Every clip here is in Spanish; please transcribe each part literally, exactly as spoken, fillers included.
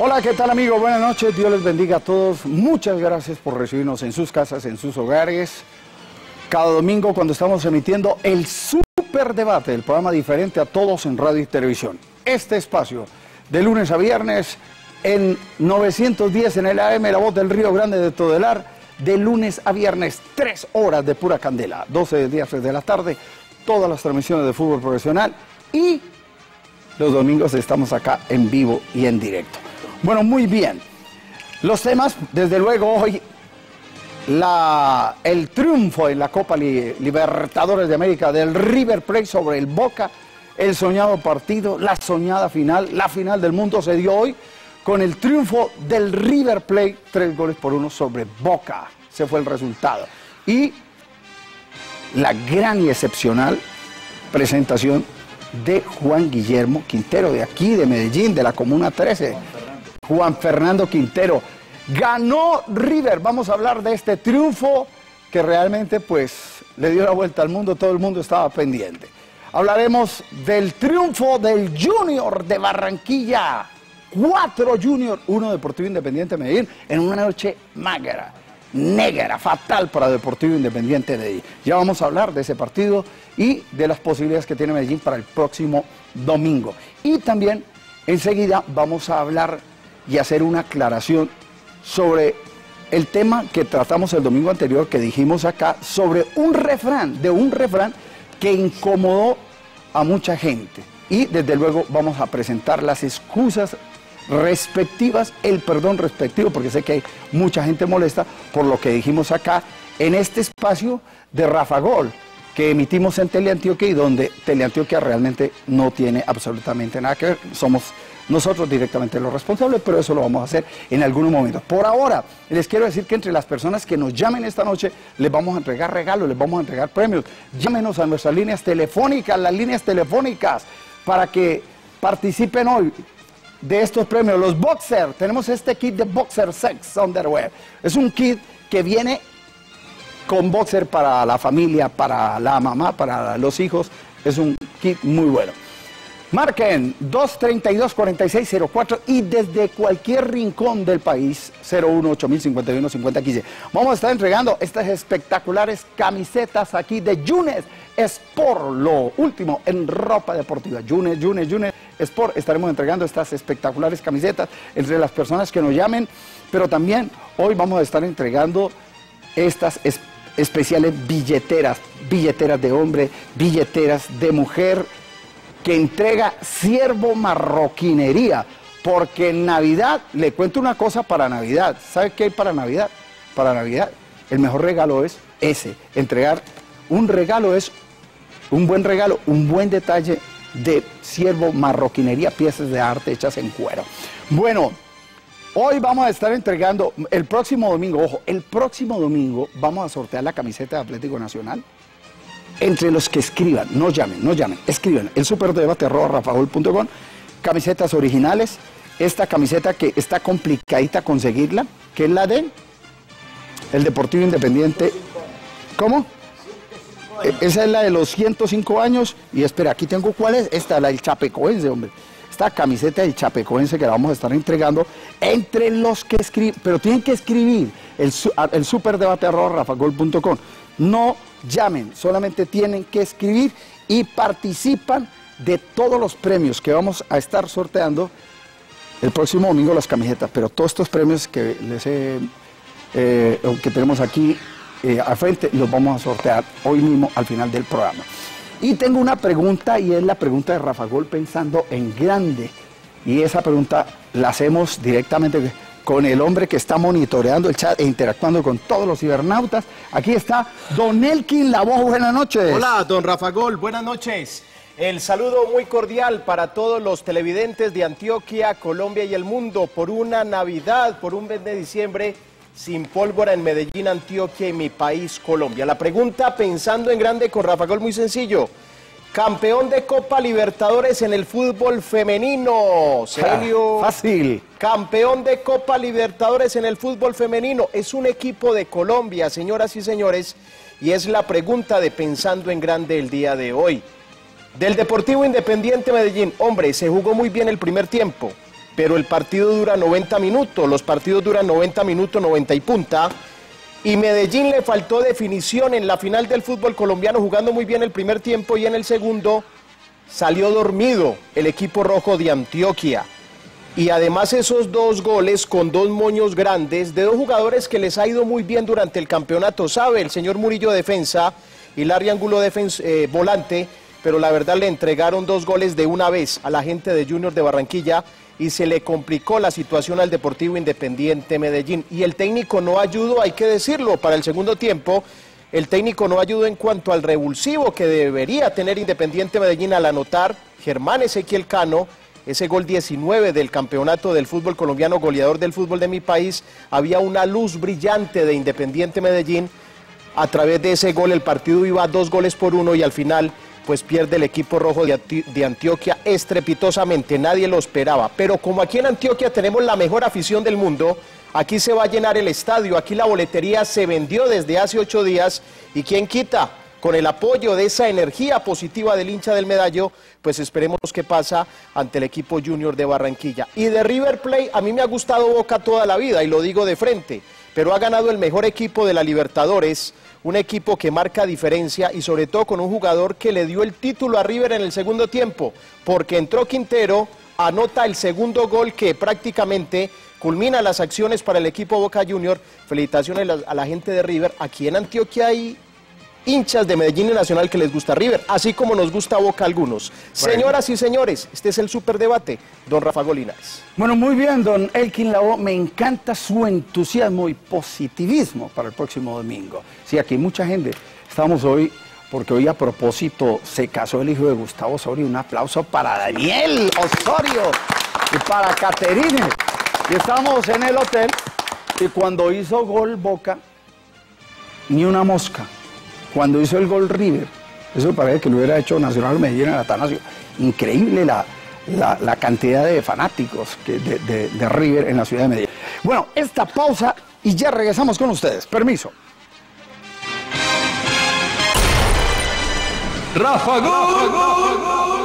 Hola, ¿qué tal amigos? Buenas noches, Dios les bendiga a todos. Muchas gracias por recibirnos en sus casas, en sus hogares. Cada domingo cuando estamos emitiendo el Super Debate, el programa diferente a todos en radio y televisión. Este espacio, de lunes a viernes, en novecientos diez en el A M, La Voz del Río Grande de Todelar, de lunes a viernes, tres horas de pura candela, doce días de la tarde, todas las transmisiones de fútbol profesional y los domingos estamos acá en vivo y en directo. Bueno, muy bien. Los temas, desde luego, hoy, la, el triunfo en la Copa Libertadores de América del River Plate sobre el Boca, el soñado partido, la soñada final, la final del mundo se dio hoy con el triunfo del River Plate, tres goles por uno sobre Boca. Ese fue el resultado. Y la gran y excepcional presentación de Juan Guillermo Quintero, de aquí, de Medellín, de la Comuna trece. Juan Fernando Quintero. Ganó River. Vamos a hablar de este triunfo que realmente pues le dio la vuelta al mundo. Todo el mundo estaba pendiente. Hablaremos del triunfo del Junior de Barranquilla. Cuatro Junior, uno Deportivo Independiente de Medellín, en una noche magra, negra, fatal para Deportivo Independiente de Medellín. Ya vamos a hablar de ese partido y de las posibilidades que tiene Medellín para el próximo domingo. Y también enseguida vamos a hablar y hacer una aclaración sobre el tema que tratamos el domingo anterior, que dijimos acá, sobre un refrán, de un refrán que incomodó a mucha gente. Y desde luego vamos a presentar las excusas respectivas, el perdón respectivo, porque sé que hay mucha gente molesta por lo que dijimos acá en este espacio de Rafa Gol, que emitimos en Teleantioquia y donde Teleantioquia realmente no tiene absolutamente nada que ver. Somos nosotros directamente los responsables, pero eso lo vamos a hacer en algún momento. Por ahora, les quiero decir que entre las personas que nos llamen esta noche, les vamos a entregar regalos, les vamos a entregar premios. Llámenos a nuestras líneas telefónicas, las líneas telefónicas, para que participen hoy de estos premios. Los Boxer, tenemos este kit de Boxer Sex Underwear. Es un kit que viene con boxer para la familia, para la mamá, para los hijos. Es un kit muy bueno. Marquen dos treinta y dos, cuarenta y seis cero cuatro y desde cualquier rincón del país, cero uno, ocho mil cincuenta y uno, cincuenta, quince. Vamos a estar entregando estas espectaculares camisetas aquí de Yunes Sport, lo último en ropa deportiva. Yunes, Yunes, Yunes Sport. Estaremos entregando estas espectaculares camisetas entre las personas que nos llamen, pero también hoy vamos a estar entregando estas es especiales billeteras, billeteras de hombre, billeteras de mujer, que entrega Ciervo Marroquinería, porque en Navidad, le cuento una cosa para Navidad. ¿Sabe qué hay para Navidad? Para Navidad, el mejor regalo es ese, entregar un regalo, es un buen regalo, un buen detalle de Ciervo Marroquinería, piezas de arte hechas en cuero. Bueno, hoy vamos a estar entregando, el próximo domingo, ojo, el próximo domingo vamos a sortear la camiseta de Atlético Nacional. Entre los que escriban, no llamen, no llamen, escriban, el superdebate arroba rafagol punto com, camisetas originales, esta camiseta que está complicadita conseguirla, que es la de el Deportivo Independiente. ¿Cómo? Esa es la de los ciento cinco años, y espera, aquí tengo cuál es, esta, la del Chapecoense, hombre. Esta camiseta del Chapecoense que la vamos a estar entregando entre los que escriben, pero tienen que escribir el, el superdebate arroba rafagol punto com. No llamen, solamente tienen que escribir y participan de todos los premios que vamos a estar sorteando el próximo domingo, las camisetas, pero todos estos premios que les he, eh, que tenemos aquí eh, al frente, los vamos a sortear hoy mismo al final del programa. Y tengo una pregunta, y es la pregunta de Rafa Gol pensando en grande, y esa pregunta la hacemos directamente con el hombre que está monitoreando el chat e interactuando con todos los cibernautas. Aquí está Don Elkin La Voz. Buenas noches. Hola, don Rafa Gol, buenas noches. El saludo muy cordial para todos los televidentes de Antioquia, Colombia y el mundo por una Navidad, por un mes de diciembre sin pólvora en Medellín, Antioquia y mi país, Colombia. La pregunta pensando en grande con Rafa Gol, muy sencillo. Campeón de Copa Libertadores en el fútbol femenino, Celio. Ah, fácil. Campeón de Copa Libertadores en el fútbol femenino. Es un equipo de Colombia, señoras y señores, y es la pregunta de Pensando en Grande el día de hoy. Del Deportivo Independiente Medellín, hombre, se jugó muy bien el primer tiempo. pero el partido dura noventa minutos, los partidos duran noventa minutos, noventa y punta, y Medellín le faltó definición en la final del fútbol colombiano, jugando muy bien el primer tiempo, y en el segundo salió dormido el equipo rojo de Antioquia. Y además esos dos goles con dos moños grandes de dos jugadores que les ha ido muy bien durante el campeonato, sabe, el señor Murillo defensa y Larry Angulo defensa, eh, volante, pero la verdad le entregaron dos goles de una vez a la gente de Junior de Barranquilla y se le complicó la situación al Deportivo Independiente Medellín. Y el técnico no ayudó, hay que decirlo, para el segundo tiempo, el técnico no ayudó en cuanto al revulsivo que debería tener Independiente Medellín al anotar Germán Ezequiel Cano, ese gol diecinueve del campeonato del fútbol colombiano, goleador del fútbol de mi país. Había una luz brillante de Independiente Medellín. A través de ese gol el partido iba dos goles por uno y al final pues pierde el equipo rojo de, Anti de Antioquia estrepitosamente, nadie lo esperaba. Pero como aquí en Antioquia tenemos la mejor afición del mundo, aquí se va a llenar el estadio, aquí la boletería se vendió desde hace ocho días y quién quita, con el apoyo de esa energía positiva del hincha del Medallo, pues esperemos qué pasa ante el equipo Junior de Barranquilla. Y de River Plate, a mí me ha gustado Boca toda la vida y lo digo de frente, pero ha ganado el mejor equipo de la Libertadores, un equipo que marca diferencia y sobre todo con un jugador que le dio el título a River en el segundo tiempo, porque entró Quintero, anota el segundo gol que prácticamente culmina las acciones para el equipo Boca Junior. Felicitaciones a la gente de River. Aquí en Antioquia hay hinchas de Medellín y Nacional que les gusta River, así como nos gusta Boca a algunos. Bueno. Señoras y señores, este es el superdebate. Don Rafa Golinares. Bueno, muy bien, don Elkin Lavoe, me encanta su entusiasmo y positivismo para el próximo domingo. Sí, aquí mucha gente, estamos hoy, porque hoy a propósito se casó el hijo de Gustavo Osorio. Un aplauso para Daniel Osorio y para Caterine. Y estamos en el hotel y cuando hizo gol Boca, ni una mosca. Cuando hizo el gol River, eso parece que lo hubiera hecho Nacional Medellín en el Atanasio. Increíble la, la, la cantidad de fanáticos que de, de, de River en la ciudad de Medellín. Bueno, esta pausa y ya regresamos con ustedes. Permiso. Rafa Gol.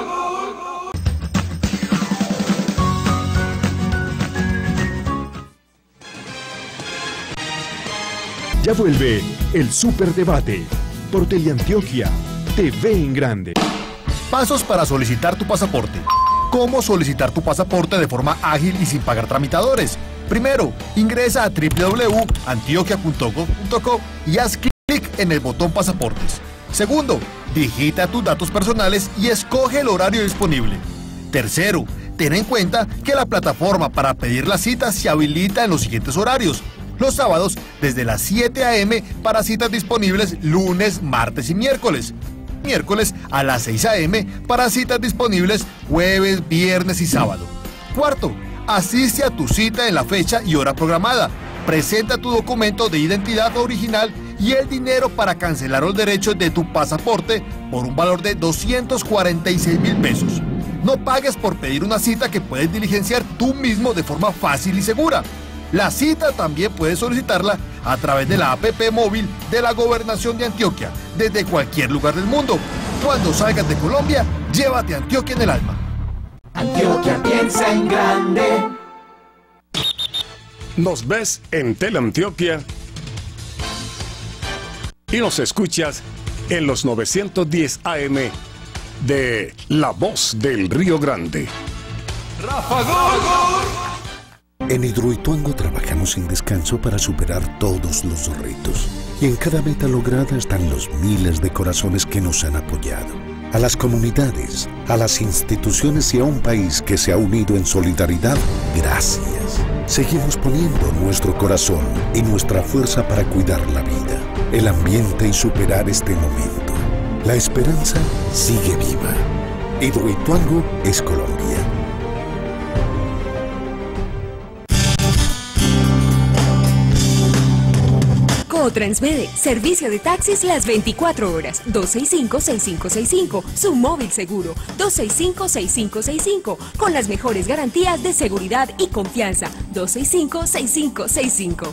Ya vuelve el Superdebate por Teleantioquia, T V en grande. Pasos para solicitar tu pasaporte. ¿Cómo solicitar tu pasaporte de forma ágil y sin pagar tramitadores? Primero, ingresa a w w w punto antioquia punto gov punto co y haz clic en el botón pasaportes. Segundo, digita tus datos personales y escoge el horario disponible. Tercero, ten en cuenta que la plataforma para pedir la cita se habilita en los siguientes horarios. Los sábados desde las siete a eme para citas disponibles lunes, martes y miércoles. Miércoles a las seis a eme para citas disponibles jueves, viernes y sábado. Cuarto, asiste a tu cita en la fecha y hora programada. Presenta tu documento de identidad original y el dinero para cancelar los derechos de tu pasaporte por un valor de doscientos cuarenta y seis mil pesos. No pagues por pedir una cita que puedes diligenciar tú mismo de forma fácil y segura. La cita también puedes solicitarla a través de la app móvil de la Gobernación de Antioquia, desde cualquier lugar del mundo. Cuando salgas de Colombia, llévate a Antioquia en el alma. Antioquia piensa en grande. Nos ves en Teleantioquia y nos escuchas en los novecientos diez A M de La Voz del Río Grande. Rafa Gol. En Hidroituango trabajamos sin descanso para superar todos los retos. Y en cada meta lograda están los miles de corazones que nos han apoyado. A las comunidades, a las instituciones y a un país que se ha unido en solidaridad, gracias. Seguimos poniendo nuestro corazón y nuestra fuerza para cuidar la vida, el ambiente y superar este momento. La esperanza sigue viva. Hidroituango es Colombia. Transmede, servicio de taxis las veinticuatro horas, dos seis cinco, seis cinco seis cinco, su móvil seguro, dos seis cinco, seis cinco seis cinco, con las mejores garantías de seguridad y confianza, dos seis cinco, seis cinco seis cinco.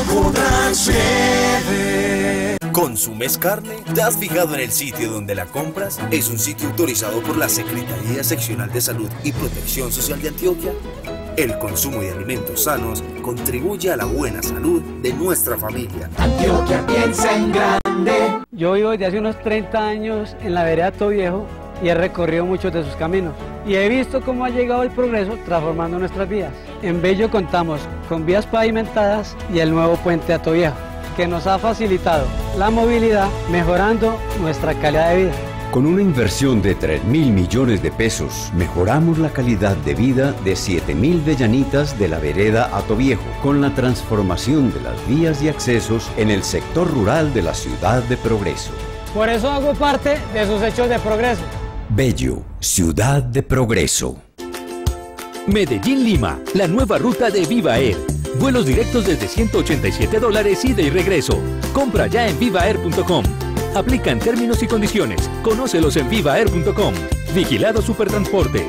¿Consumes carne? ¿Te has fijado en el sitio donde la compras? ¿Es un sitio autorizado por la Secretaría Seccional de Salud y Protección Social de Antioquia? El consumo de alimentos sanos contribuye a la buena salud de nuestra familia. Antioquia piensa en grande. Yo vivo desde hace unos treinta años en la vereda Hato Viejo y he recorrido muchos de sus caminos. Y he visto cómo ha llegado el progreso transformando nuestras vías. En Bello contamos con vías pavimentadas y el nuevo puente Hato Viejo, que nos ha facilitado la movilidad, mejorando nuestra calidad de vida. Con una inversión de tres mil millones de pesos, mejoramos la calidad de vida de siete mil vellanitas de la vereda Hato Viejo, con la transformación de las vías y accesos en el sector rural de la ciudad de Progreso. Por eso hago parte de sus hechos de progreso. Bello, ciudad de progreso. Medellín-Lima, la nueva ruta de Viva Air. Vuelos directos desde ciento ochenta y siete dólares ida y regreso. Compra ya en viva air punto com. Aplican términos y condiciones. Conócelos en viva air punto com. Vigilado Supertransporte.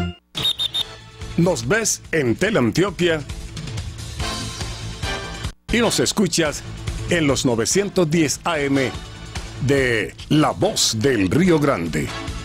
Nos ves en Teleantioquia y nos escuchas en los novecientos diez A M de La Voz del Río Grande.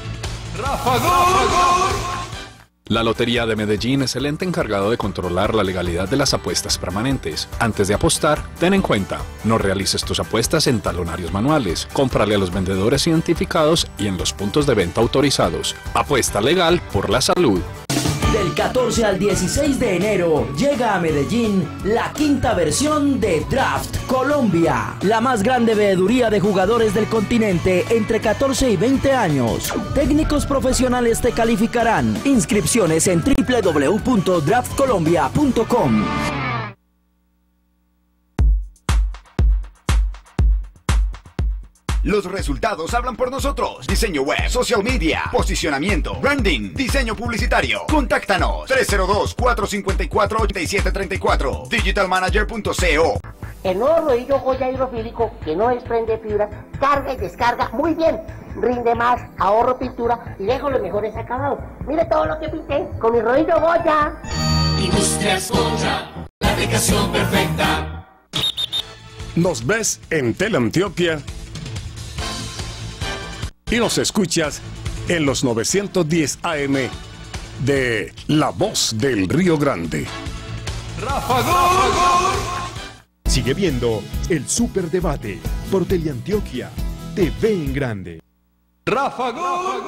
La Lotería de Medellín es el ente encargado de controlar la legalidad de las apuestas permanentes. Antes de apostar, ten en cuenta, no realices tus apuestas en talonarios manuales, cómprale a los vendedores identificados y en los puntos de venta autorizados. Apuesta legal por la salud. Del catorce al dieciséis de enero llega a Medellín la quinta versión de Draft Colombia, la más grande veeduría de jugadores del continente entre catorce y veinte años. Técnicos profesionales te calificarán. Inscripciones en w w w punto draft colombia punto com. Los resultados hablan por nosotros. Diseño web, social media, posicionamiento, branding, diseño publicitario. Contáctanos tres cero dos, cuatro cinco cuatro, ocho siete tres cuatro. digital manager punto co. El nuevo rodillo Goya hidrofílico, que no desprende fibra, carga y descarga muy bien. Rinde más, ahorro pintura y dejo los mejores acabados. Mire todo lo que pinté con mi rodillo Goya. Industrias Goya, la aplicación perfecta. Nos ves en Teleantioquia y nos escuchas en los novecientos diez A M de La Voz del Río Grande. ¡Rafa Gol! Sigue viendo el Superdebate por Teleantioquia, T V en Grande. ¡Rafa Gol!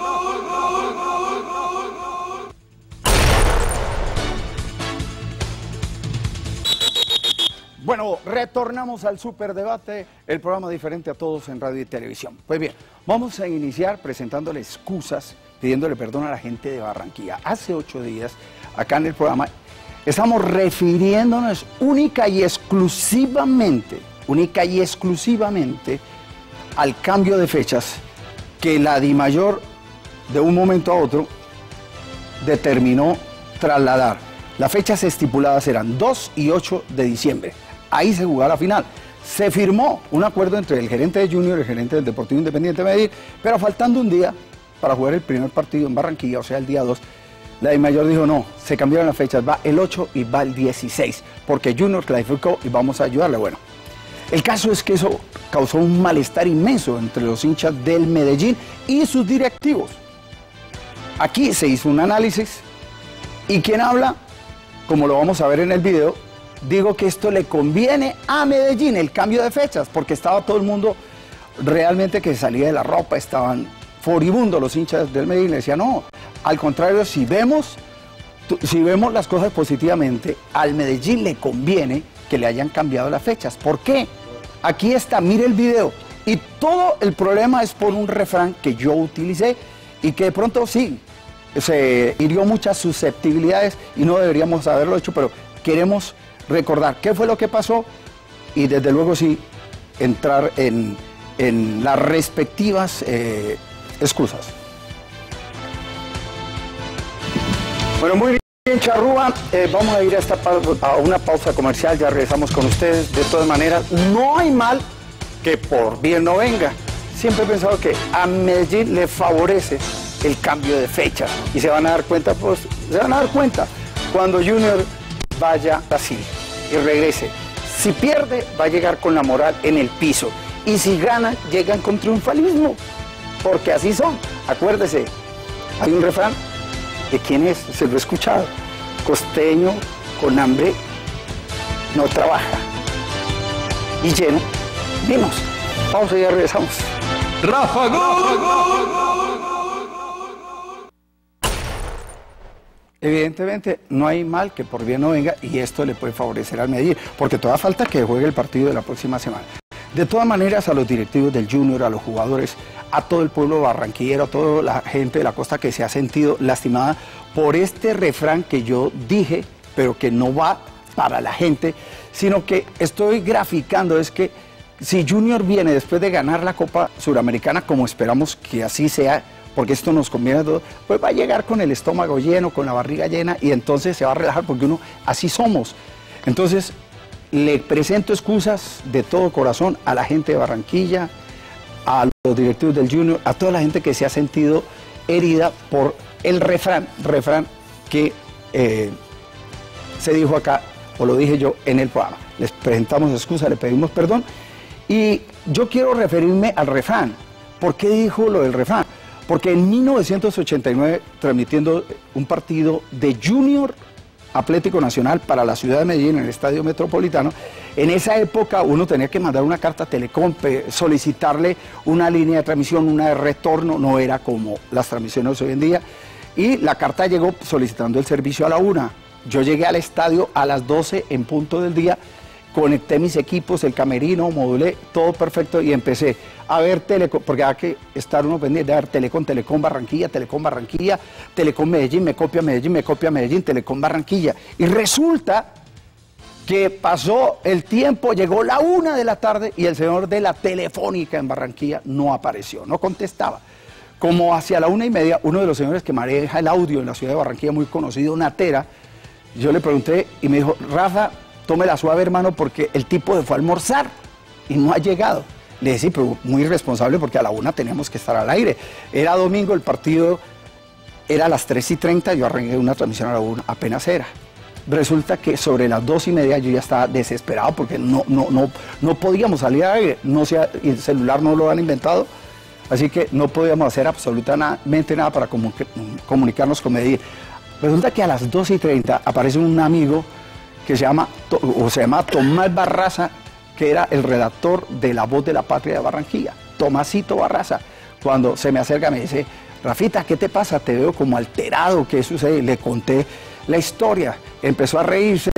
Bueno, retornamos al Superdebate, el programa diferente a todos en radio y televisión. Pues bien, vamos a iniciar presentándole excusas, pidiéndole perdón a la gente de Barranquilla. Hace ocho días, acá en el programa, estamos refiriéndonos única y exclusivamente, única y exclusivamente al cambio de fechas que la DIMAYOR, de un momento a otro, determinó trasladar. Las fechas estipuladas eran dos y ocho de diciembre. Ahí se jugaba la final. Se firmó un acuerdo entre el gerente de Junior y el gerente del Deportivo Independiente de Medellín, pero faltando un día para jugar el primer partido en Barranquilla, o sea, el día dos, la DIMAYOR dijo no, se cambiaron las fechas, va el ocho y va el dieciséis, porque Junior clasificó y vamos a ayudarle. Bueno, el caso es que eso causó un malestar inmenso entre los hinchas del Medellín y sus directivos. Aquí se hizo un análisis y quien habla, como lo vamos a ver en el video, digo que esto le conviene a Medellín, el cambio de fechas, porque estaba todo el mundo realmente que salía de la ropa, estaban furibundos los hinchas del Medellín. Le decían, no, al contrario, si vemos, si vemos las cosas positivamente, al Medellín le conviene que le hayan cambiado las fechas. ¿Por qué? Aquí está, mire el video. Y todo el problema es por un refrán que yo utilicé y que de pronto sí, se hirió muchas susceptibilidades y no deberíamos haberlo hecho, pero queremos recordar qué fue lo que pasó y desde luego sí entrar en, en las respectivas eh, excusas. Bueno, muy bien, Charrúa, eh, vamos a ir a, esta a una pausa comercial, ya regresamos con ustedes. De todas maneras, no hay mal que por bien no venga. Siempre he pensado que a Medellín le favorece el cambio de fecha y se van a dar cuenta, pues, se van a dar cuenta cuando Junior vaya a Brasil y regrese. Si pierde, va a llegar con la moral en el piso. Y si gana, llegan con triunfalismo. Porque así son. Acuérdese, hay un refrán. ¿De quién es? Se lo he escuchado. Costeño con hambre no trabaja. Y lleno, vimos. Vamos y ya regresamos. ¡Rafa Gol! Evidentemente no hay mal que por bien no venga y esto le puede favorecer al Medellín, porque todavía falta que juegue el partido de la próxima semana. De todas maneras, a los directivos del Junior, a los jugadores, a todo el pueblo barranquillero, a toda la gente de la costa que se ha sentido lastimada por este refrán que yo dije, pero que no va para la gente, sino que estoy graficando, es que si Junior viene después de ganar la Copa Suramericana, como esperamos que así sea, porque esto nos conviene a todos, pues va a llegar con el estómago lleno, con la barriga llena, y entonces se va a relajar, porque uno, así somos. Entonces, le presento excusas de todo corazón a la gente de Barranquilla, a los directivos del Junior, a toda la gente que se ha sentido herida por el refrán, refrán que eh, se dijo acá, o lo dije yo en el programa. Les presentamos excusas, le pedimos perdón, y yo quiero referirme al refrán. ¿Por qué dijo lo del refrán? Porque en mil novecientos ochenta y nueve, transmitiendo un partido de Junior Atlético Nacional para la ciudad de Medellín en el Estadio Metropolitano, en esa época uno tenía que mandar una carta a Telecom, solicitarle una línea de transmisión, una de retorno, no era como las transmisiones hoy en día, y la carta llegó solicitando el servicio a la una. Yo llegué al estadio a las doce en punto del día, conecté mis equipos, el camerino, modulé, todo perfecto y empecé a ver Telecom, porque hay que estar uno pendiente de ver Telecom, Telecom Barranquilla, Telecom Barranquilla, Telecom Medellín, me copia Medellín, me copia Medellín, Telecom Barranquilla. Y resulta que pasó el tiempo, llegó la una de la tarde y el señor de la Telefónica en Barranquilla no apareció, no contestaba. Como hacia la una y media, uno de los señores que maneja el audio en la ciudad de Barranquilla, muy conocido, Natera, yo le pregunté y me dijo, Rafa, tómela suave, hermano, porque el tipo se fue a almorzar y no ha llegado. Le dije, sí, pero muy irresponsable porque a la una teníamos que estar al aire. Era domingo, el partido era a las tres y treinta, yo arranqué una transmisión a la una, apenas era. Resulta que sobre las dos y media yo ya estaba desesperado porque no, no, no, no podíamos salir al aire, no sea, el celular no lo han inventado, así que no podíamos hacer absolutamente nada para comunicarnos con Medellín. Resulta que a las dos y treinta aparece un amigo que se llama, o se llama Tomás Barraza, que era el redactor de La Voz de la Patria de Barranquilla, Tomasito Barraza. Cuando se me acerca me dice, Rafita, ¿qué te pasa? Te veo como alterado, ¿qué sucede? Le conté la historia, empezó a reírse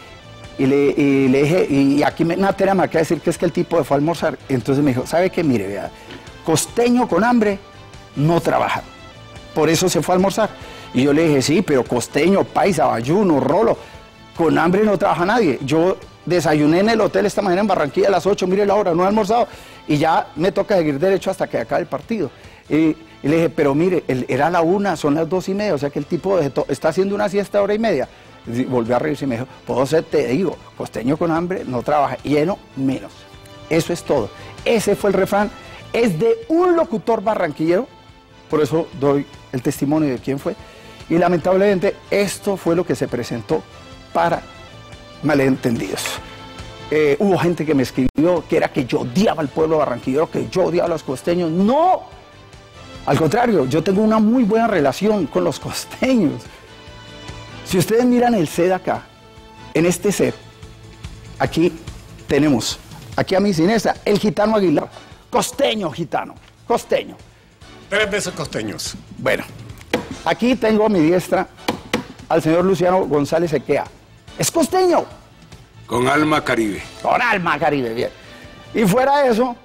y le, y le dije, y aquí me, Natera me acaba de decir que es que el tipo fue a almorzar. Entonces me dijo, ¿sabe qué? Mire, vea, costeño con hambre no trabaja, por eso se fue a almorzar. Y yo le dije, sí, pero costeño, paisa, bayuno, rolo, con hambre no trabaja nadie. Yo desayuné en el hotel esta mañana en Barranquilla a las ocho, mire la hora, no he almorzado, y ya me toca seguir derecho hasta que acabe el partido. Y, y le dije, pero mire, el, era la una, son las dos y media, o sea que el tipo de, está haciendo una siesta hora y media. Y volvió a reírse y me dijo, puedo ser, te digo, costeño con hambre no trabaja, lleno menos. Eso es todo. Ese fue el refrán, es de un locutor barranquillero, por eso doy el testimonio de quién fue, y lamentablemente esto fue lo que se presentó para malentendidos. Eh, hubo gente que me escribió que era que yo odiaba al pueblo barranquillero, que yo odiaba a los costeños. ¡No! Al contrario, yo tengo una muy buena relación con los costeños. Si ustedes miran el set acá, en este set, aquí tenemos, aquí a mi siniestra, el gitano Aguilar. Costeño, gitano, costeño. Tres veces costeños. Bueno, aquí tengo a mi diestra al señor Luciano González Equea. Es costeño. Con alma caribe. Con alma caribe, bien. Y fuera de eso,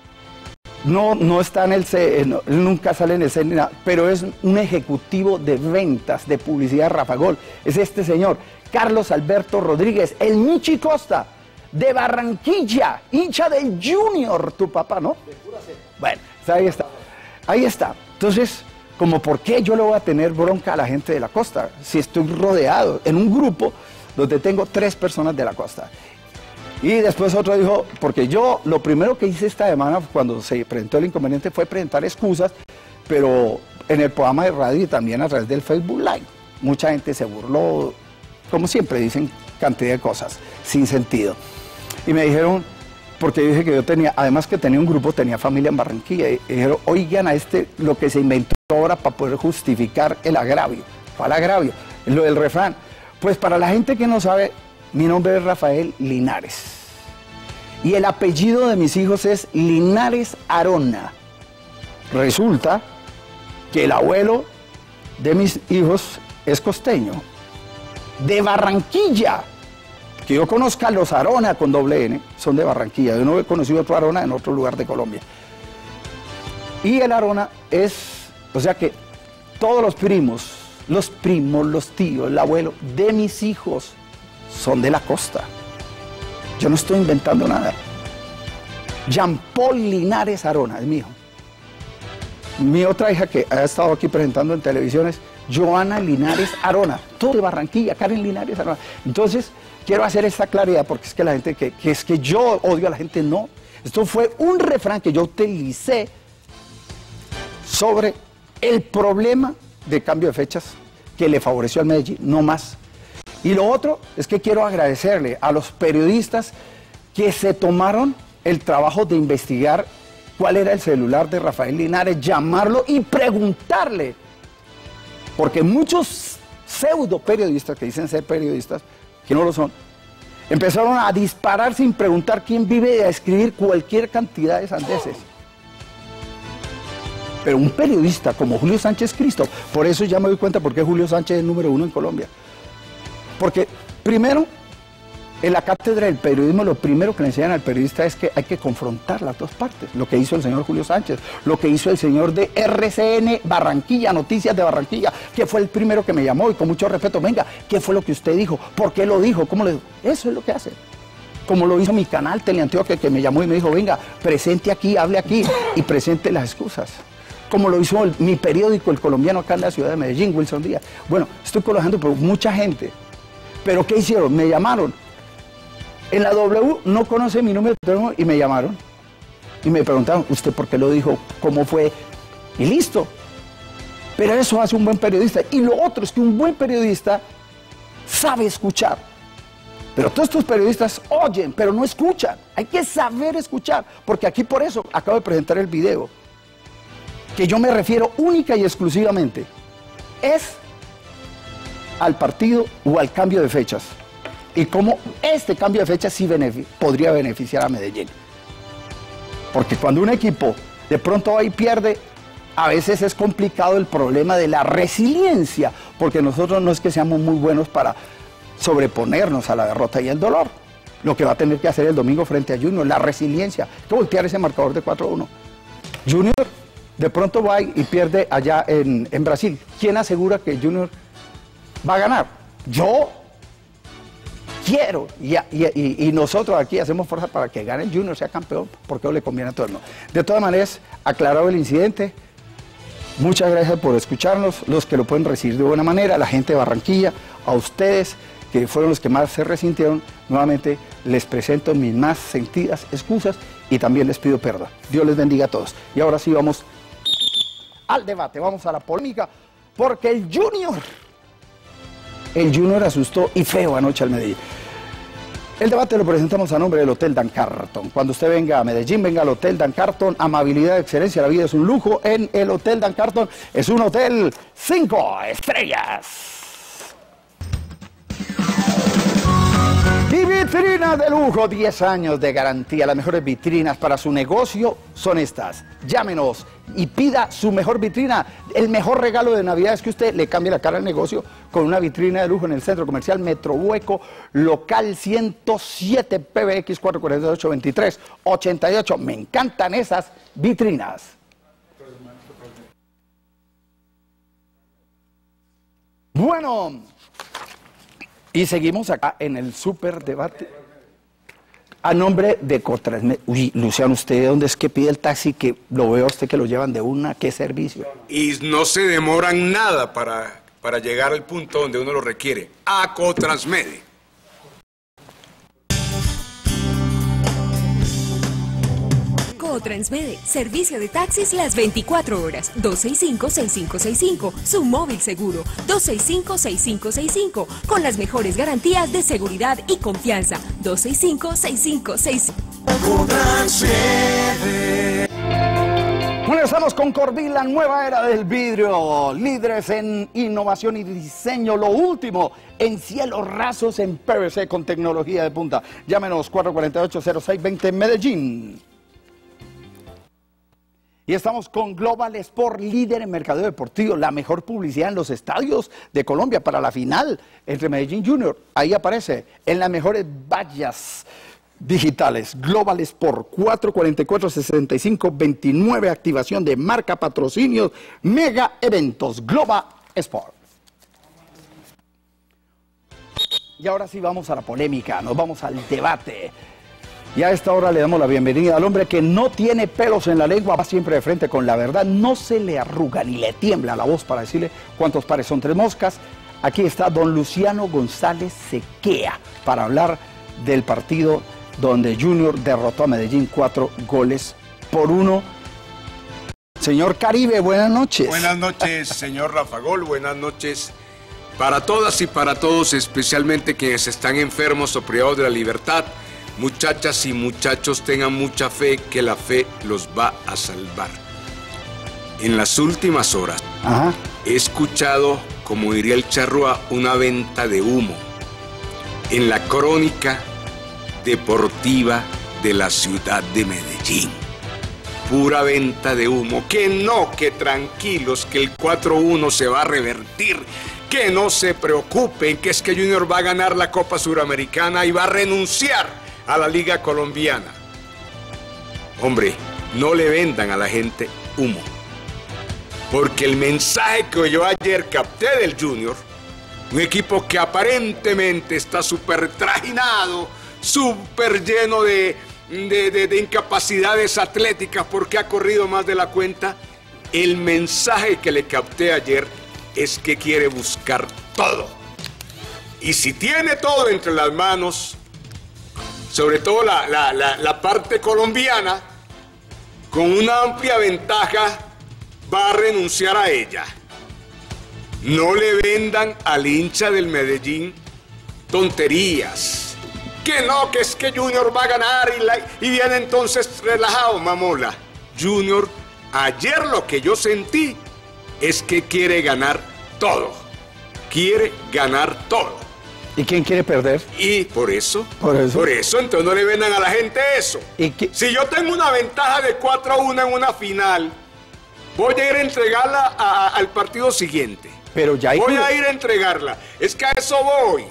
no, no está en el C, no, nunca sale en el C ni nada, pero es un ejecutivo de ventas, de publicidad Rafa Gol. Es este señor, Carlos Alberto Rodríguez, el Michi Costa, de Barranquilla, hincha del Junior, tu papá, ¿no? De pura C. Bueno, ahí está. Ahí está. Entonces, como por qué yo le voy a tener bronca a la gente de la costa, si estoy rodeado en un grupo donde tengo tres personas de la costa. Y después otro dijo, porque yo lo primero que hice esta semana cuando se presentó el inconveniente fue presentar excusas, pero en el programa de radio y también a través del Facebook Live. Mucha gente se burló, como siempre dicen, cantidad de cosas sin sentido. Y me dijeron, porque dije que yo tenía, además que tenía un grupo, tenía familia en Barranquilla, y dijeron, oigan a este lo que se inventó ahora para poder justificar el agravio. ¿Cuál agravio? Lo del refrán. Pues para la gente que no sabe, mi nombre es Rafael Linares. Y el apellido de mis hijos es Linares Arona. Resulta que el abuelo de mis hijos es costeño, de Barranquilla. Que yo conozca los Arona con doble N, son de Barranquilla. Yo no he conocido otro Arona en otro lugar de Colombia. Y el Arona es, o sea que todos los primos, los primos, los tíos, el abuelo de mis hijos son de la costa. Yo no estoy inventando nada. Jean Paul Linares Arona es mi hijo. Mi otra hija que ha estado aquí presentando en televisión es Joana Linares Arona, todo de Barranquilla, Karen Linares Arona. Entonces, quiero hacer esta claridad porque es que la gente que, que es que yo odio a la gente, no. Esto fue un refrán que yo utilicé sobre el problema de cambio de fechas que le favoreció al Medellín, no más. Y lo otro es que quiero agradecerle a los periodistas que se tomaron el trabajo de investigar cuál era el celular de Rafael Linares, llamarlo y preguntarle. Porque muchos pseudo periodistas que dicen ser periodistas, que no lo son, empezaron a disparar sin preguntar quién vive y a escribir cualquier cantidad de sandeces. Pero un periodista como Julio Sánchez Cristo, por eso ya me doy cuenta por qué Julio Sánchez es el número uno en Colombia. Porque primero, en la cátedra del periodismo, lo primero que le enseñan al periodista es que hay que confrontar las dos partes. Lo que hizo el señor Julio Sánchez, lo que hizo el señor de R C N Barranquilla, Noticias de Barranquilla, que fue el primero que me llamó y con mucho respeto, venga, ¿qué fue lo que usted dijo? ¿Por qué lo dijo? ¿Cómo le dijo? Eso es lo que hace. Como lo hizo mi canal Teleantioquia, que me llamó y me dijo, venga, presente aquí, hable aquí y presente las excusas. Como lo hizo el, mi periódico, El Colombiano, acá en la ciudad de Medellín, Wilson Díaz. Bueno, estoy colocando por mucha gente. ¿Pero qué hicieron? Me llamaron. En la W no conoce mi número de teléfono y me llamaron. Y me preguntaron, ¿usted por qué lo dijo? ¿Cómo fue? Y listo. Pero eso hace un buen periodista. Y lo otro es que un buen periodista sabe escuchar. Pero todos estos periodistas oyen, pero no escuchan. Hay que saber escuchar. Porque aquí por eso acabo de presentar el video. Que yo me refiero única y exclusivamente es al partido o al cambio de fechas. Y cómo este cambio de fechas sí benefic- podría beneficiar a Medellín. Porque cuando un equipo de pronto va y pierde, a veces es complicado el problema de la resiliencia, porque nosotros no es que seamos muy buenos para sobreponernos a la derrota y el dolor. Lo que va a tener que hacer el domingo frente a Junior, la resiliencia, hay que voltear ese marcador de cuatro a uno. Junior de pronto va y pierde allá en, en Brasil. ¿Quién asegura que Junior va a ganar? Yo quiero, y, y, y nosotros aquí hacemos fuerza para que gane el Junior, sea campeón, porque eso le conviene a todo el mundo. De todas maneras, aclarado el incidente, muchas gracias por escucharnos, los que lo pueden recibir de buena manera, la gente de Barranquilla, a ustedes, que fueron los que más se resintieron, nuevamente les presento mis más sentidas excusas y también les pido perdón. Dios les bendiga a todos. Y ahora sí vamos al debate, vamos a la polémica, porque el Junior, el Junior asustó y feo anoche al Medellín. El debate lo presentamos a nombre del Hotel Dan Carton. Cuando usted venga a Medellín, venga al Hotel Dan Carton, amabilidad, excelencia, la vida es un lujo en el Hotel Dan Carton. Es un hotel cinco estrellas. Y vitrina de lujo, diez años de garantía. Las mejores vitrinas para su negocio son estas. Llámenos y pida su mejor vitrina. El mejor regalo de Navidad es que usted le cambie la cara al negocio con una vitrina de lujo en el Centro Comercial Metrohueco, local ciento siete, P B X cuatro cuatro ocho, veintitrés ochenta y ocho. Me encantan esas vitrinas. Bueno, y seguimos acá en el super debate. A nombre de Cotransmedia. Uy, Luciano, ¿usted dónde es que pide el taxi? Que lo veo a usted que lo llevan de una. ¿Qué servicio? Y no se demoran nada para, para llegar al punto donde uno lo requiere. A Cotransmedia. Cotransmede, servicio de taxis las veinticuatro horas, dos seis cinco, seis cinco seis cinco, su móvil seguro, dos seis cinco, seis cinco seis cinco, con las mejores garantías de seguridad y confianza, dos seis cinco, seis cinco seis cinco. Bueno, estamos con Corby, la nueva era del vidrio, líderes en innovación y diseño, lo último en cielos rasos en P V C con tecnología de punta. Llámenos cuatro cuatro ocho, cero seis dos cero Medellín. Y estamos con Global Sport, líder en mercadeo deportivo, la mejor publicidad en los estadios de Colombia para la final entre Medellín Junior. Ahí aparece en las mejores vallas digitales. Global Sport, cuatro cuatro cuatro, seis cinco dos nueve, activación de marca, patrocinios, mega eventos. Global Sport. Y ahora sí vamos a la polémica, nos vamos al debate. Y a esta hora le damos la bienvenida al hombre que no tiene pelos en la lengua, va siempre de frente con la verdad, no se le arruga ni le tiembla la voz para decirle cuántos pares son tres moscas. Aquí está don Luciano González Sequea para hablar del partido donde Junior derrotó a Medellín cuatro goles por uno. Señor Caribe, buenas noches. Buenas noches, señor Rafa Gol, buenas noches para todas y para todos, especialmente quienes están enfermos o privados de la libertad. Muchachas y muchachos, tengan mucha fe, que la fe los va a salvar. En las últimas horas Ajá. he escuchado, como diría el charrúa, una venta de humo en la crónica deportiva de la ciudad de Medellín. Pura venta de humo. Que no, que tranquilos, que el cuatro uno se va a revertir. Que no se preocupen, que es que Junior va a ganar la Copa Suramericana y va a renunciar a la Liga Colombiana. Hombre, no le vendan a la gente humo. Porque el mensaje que yo ayer capté del Junior, un equipo que aparentemente está súper trajinado, súper lleno de, de, de, de incapacidades atléticas porque ha corrido más de la cuenta, el mensaje que le capté ayer es que quiere buscar todo. Y si tiene todo entre las manos, sobre todo la, la, la, la parte colombiana, con una amplia ventaja, va a renunciar a ella. No le vendan al hincha del Medellín tonterías. Que no, que es que Junior va a ganar y, la, y viene entonces relajado, mamola. Junior, ayer lo que yo sentí es que quiere ganar todo. Quiere ganar todo. ¿Y quién quiere perder? Y por eso, por eso, por eso entonces no le vendan a la gente eso. ¿Y qué? Si yo tengo una ventaja de cuatro a uno en una final, voy a ir a entregarla a, a, al partido siguiente. Pero ya hay voy a ir a entregarla. Es que a eso voy.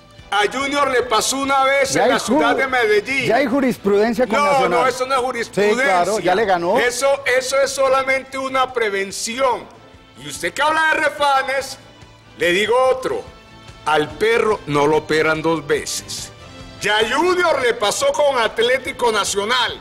A Junior le pasó una vez ya en la ciudad de Medellín. Ya hay jurisprudencia con No, Nacional. no, eso no es jurisprudencia. Sí, claro, ya le ganó. Eso, eso es solamente una prevención. Y usted que habla de refanes, le digo otro. Al perro no lo operan dos veces. Ya Junior le pasó con Atlético Nacional.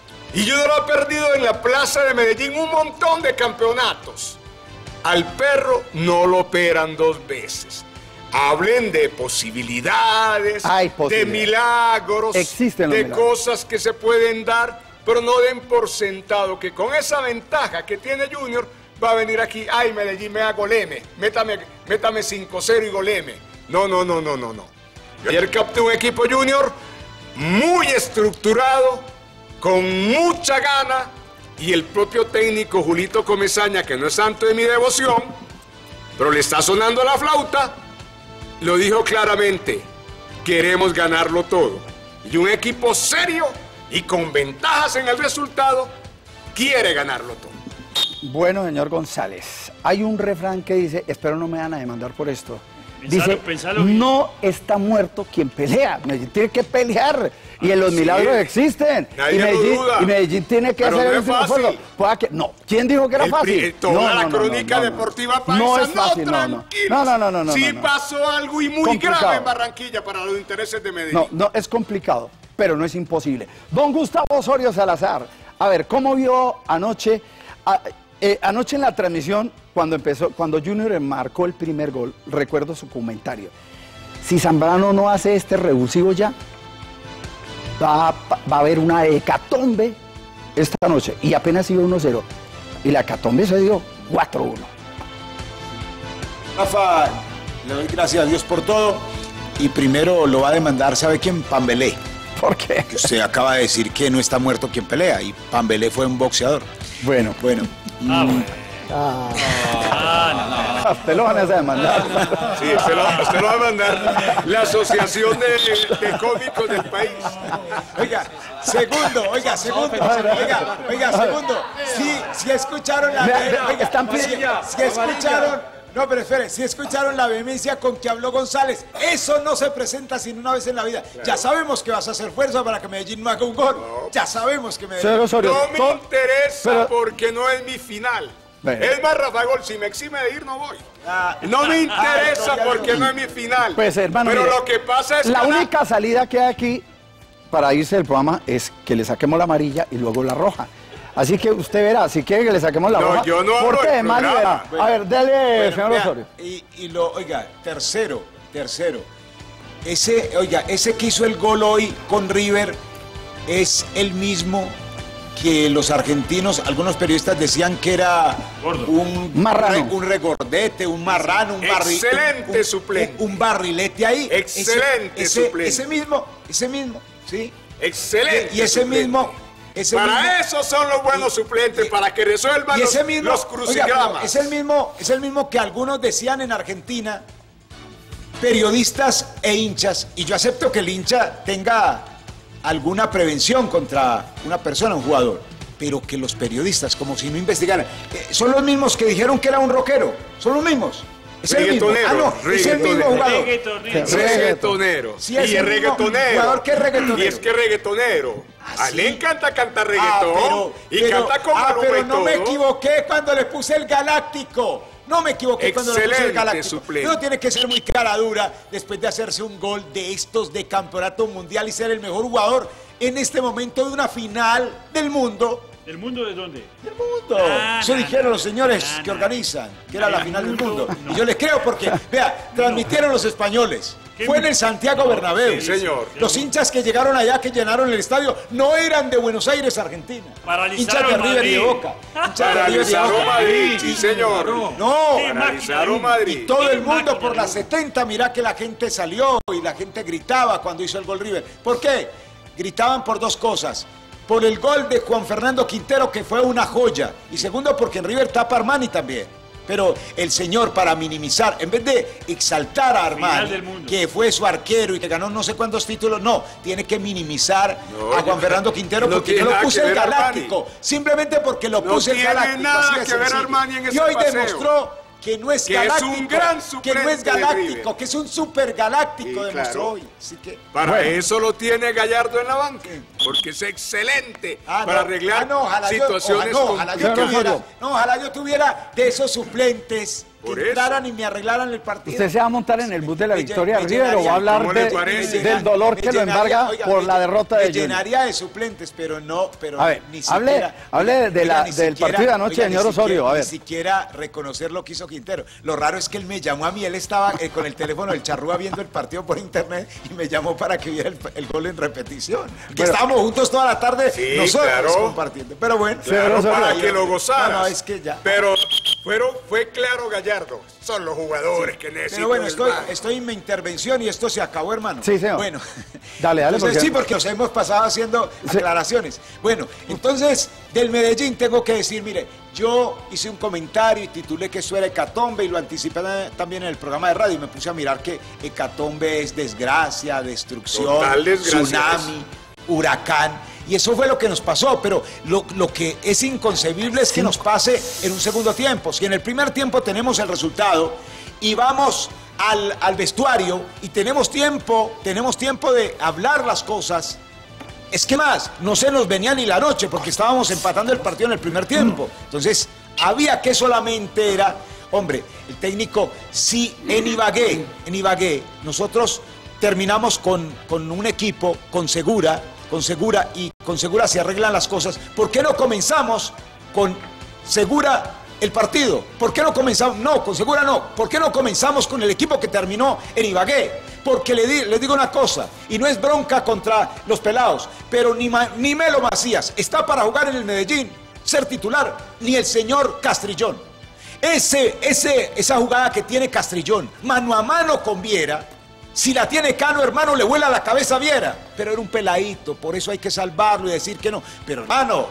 Y Junior ha perdido en la plaza de Medellín un montón de campeonatos. Al perro no lo operan dos veces. Hablen de posibilidades, Hay posibilidades. de milagros, Existen los de milagros. cosas que se pueden dar, pero no den por sentado que con esa ventaja que tiene Junior va a venir aquí, ay, Medellín, me da goleme, métame, métame cinco cero y goleme. No, no, no, no, no, no. Yo ayer capté un equipo Junior muy estructurado, con mucha gana, y el propio técnico Julito Comesaña, que no es santo de mi devoción, pero le está sonando la flauta, lo dijo claramente, queremos ganarlo todo. Y un equipo serio y con ventajas en el resultado, quiere ganarlo todo. Bueno, señor González, hay un refrán que dice, espero no me van a demandar por esto. Pensalo, Dice, pensalo bien. no está muerto quien pelea, Medellín tiene que pelear y en los Sí. milagros existen. Nadie y, lo Medellín, duda. y Medellín tiene que Pero hacer no el es último fácil. esfuerzo. Pueda que- No, ¿quién dijo que era El fácil? pri- toda No, la no, no, crónica no, no, no. deportiva paisa, No es fácil, no, no, no. tranquilos. No, no, no, no, no, Sí no. pasó algo y muy Complicado. grave en Barranquilla para los intereses de Medellín. No, no, es complicado, pero no es imposible. Don Gustavo Osorio Salazar, a ver, ¿cómo vio anoche, a- eh, anoche en la transmisión, cuando empezó, cuando Junior marcó el primer gol, recuerdo su comentario, si Zambrano no hace este revulsivo ya, va, a- va a haber una hecatombe esta noche, y apenas iba uno cero, y la hecatombe se dio cuatro uno. Rafa, le doy gracias a Dios por todo. Y primero lo va a demandar, ¿sabe quién? Pambelé. ¿Por qué? Que usted acaba de decir que no está muerto quien pelea. Y Pambelé fue un boxeador. Bueno. Bueno. Ah, bueno. Ah, ah, no, no. Usted lo van a demandar. Sí, usted lo, usted lo va a mandar la asociación de, de cómicos del país. Oiga, segundo, oiga, segundo, oiga, oiga, segundo. Sí, sí escucharon la... Oiga, están sí, sí escucharon... No, pero espere, si escucharon la vehemencia con que habló González, eso no se presenta sino una vez en la vida. Claro. Ya sabemos que vas a hacer fuerza para que Medellín no haga un gol. No. Ya sabemos que Medellín... No me interesa pero... porque no es mi final. Bueno. Es más, Rafa Gol, si me exime de ir, no voy. Ah, no me interesa ah, no, porque no. no es mi final. Pues, hermano, pero mire, lo que pasa es la que... La única salida que hay aquí para irse del programa es que le saquemos la amarilla y luego la roja. Así que usted verá, si quiere que le saquemos la no, roja, yo no porque de mal verá. Bueno, a ver, dele, bueno, señor vea, Osorio. Y, y lo, oiga, tercero, tercero. Ese, oiga, ese que hizo el gol hoy con River es el mismo que los argentinos, algunos periodistas decían que era Gordo. un marrano, re, un regordete, un marrano, un barrilete. Excelente un, suplente. Un, un barrilete ahí. Excelente ese, suplente. Ese, ese mismo, ese mismo, ¿sí? Excelente. Y, y ese suplente. mismo... Ese para mismo, eso son los buenos y, suplentes, y, para que resuelvan y ese los, mismo, los crucigramas. Oiga, es el mismo, es el mismo que algunos decían en Argentina, periodistas e hinchas, y yo acepto que el hincha tenga alguna prevención contra una persona, un jugador, pero que los periodistas, como si no investigaran, eh, son los mismos que dijeron que era un rockero, son los mismos. Es el mismo. Ah, no, es el mismo jugador. Reggaetonero. Sí, es y el reggaetonero. Jugador que es reggaetonero. Y es que reggaetonero. ¿Ah, a sí? le encanta cantar reggaetón. Ah, pero, y pero, canta con ah, pero no todo. me equivoqué cuando le puse el Galáctico. No me equivoqué Excelente cuando le puse el Galáctico. Suplente. No tiene que ser muy cara dura después de hacerse un gol de estos de campeonato mundial y ser el mejor jugador en este momento de una final del mundo. ¿Del mundo de dónde? Del mundo. Ah, Eso dijeron los señores ah, que organizan, que era la final del mundo. No. Y yo les creo porque, vea, transmitieron los españoles. Fue en el Santiago Bernabéu. Sí, señor. Los hinchas que llegaron allá, que llenaron el estadio, no eran de Buenos Aires, Argentina. Hinchas de River y de Boca. Paralizaron Madrid, sí, señor. No, paralizaron Madrid. Y todo el mundo por las setenta, mirá que la gente salió y la gente gritaba cuando hizo el gol River. ¿Por qué? Gritaban por dos cosas. Por el gol de Juan Fernando Quintero, que fue una joya. Y segundo, porque en River tapa Armani también. Pero el señor, para minimizar, en vez de exaltar a Armani, que fue su arquero y que ganó no sé cuántos títulos, no, tiene que minimizar no, a Juan Fernando Quintero no porque yo lo puse el Galáctico. Armani. Simplemente porque lo no puse el Galáctico. No tiene nada que ver Armani en ese Y hoy paseo. demostró que no es que galáctico, es un gran que no es galáctico, que es un super galáctico, sí, demostró claro. hoy. Así que, para bueno. eso lo tiene Gallardo en la banca, porque es excelente ah, para no, arreglar ah, no, ojalá situaciones yo, ojalá, no, ojalá yo tuviera, no, ojalá yo tuviera de esos suplentes Por que entraran y me arreglaran el partido. ¿Usted se va a montar en el bus de la victoria de River o va a hablar de, del dolor que lo embarga oiga, por me, la derrota de Junior? Me llenaría de suplentes, pero no, pero a ver, ni hable, siquiera... Hable de la, del siquiera, partido de anoche, oiga, señor Osorio, a ver. Ni siquiera reconocer lo que hizo Quintero. Lo raro es que él me llamó a mí, él estaba eh, con el teléfono del Charrúa viendo el partido por internet y me llamó para que viera el, el gol en repetición. Que pero, estábamos juntos toda la tarde, sí, nosotros claro. compartiendo. Pero bueno, claro, para que lo gozaras. No, no, es que ya. Pero fueron, fue claro Gallardo. Son los jugadores sí. que necesitan. Pero bueno, estoy, estoy en mi intervención y esto se acabó, hermano. Sí, señor. Bueno, dale, dale. Entonces, porque... sí, porque os hemos pasado haciendo sí. aclaraciones. Bueno, entonces, del Medellín tengo que decir, mire, yo hice un comentario y titulé que eso era hecatombe y lo anticipé también en el programa de radio y me puse a mirar que hecatombe es desgracia, destrucción, Total desgracia tsunami, es. huracán. Y eso fue lo que nos pasó, pero lo, lo que es inconcebible es que nos pase en un segundo tiempo. Si en el primer tiempo tenemos el resultado y vamos al, al vestuario y tenemos tiempo, tenemos tiempo de hablar las cosas, es que más, no se nos venía ni la noche porque estábamos empatando el partido en el primer tiempo. Entonces, había que solamente era, hombre, el técnico, sí, en Ibagué, en Ibagué, nosotros terminamos con, con un equipo, con Segura, con Segura y con Segura se arreglan las cosas. ¿Por qué no comenzamos con Segura el partido? ¿Por qué no comenzamos? No, con Segura no. ¿Por qué no comenzamos con el equipo que terminó en Ibagué? Porque le, di, le digo una cosa, y no es bronca contra los pelados, pero ni, ni Melo Macías está para jugar en el Medellín, ser titular, ni el señor Castrillón. Ese, ese, esa jugada que tiene Castrillón, mano a mano con Viera, si la tiene Cano, hermano, le vuela la cabeza a Viera. Pero era un peladito, por eso hay que salvarlo y decir que no. Pero, hermano,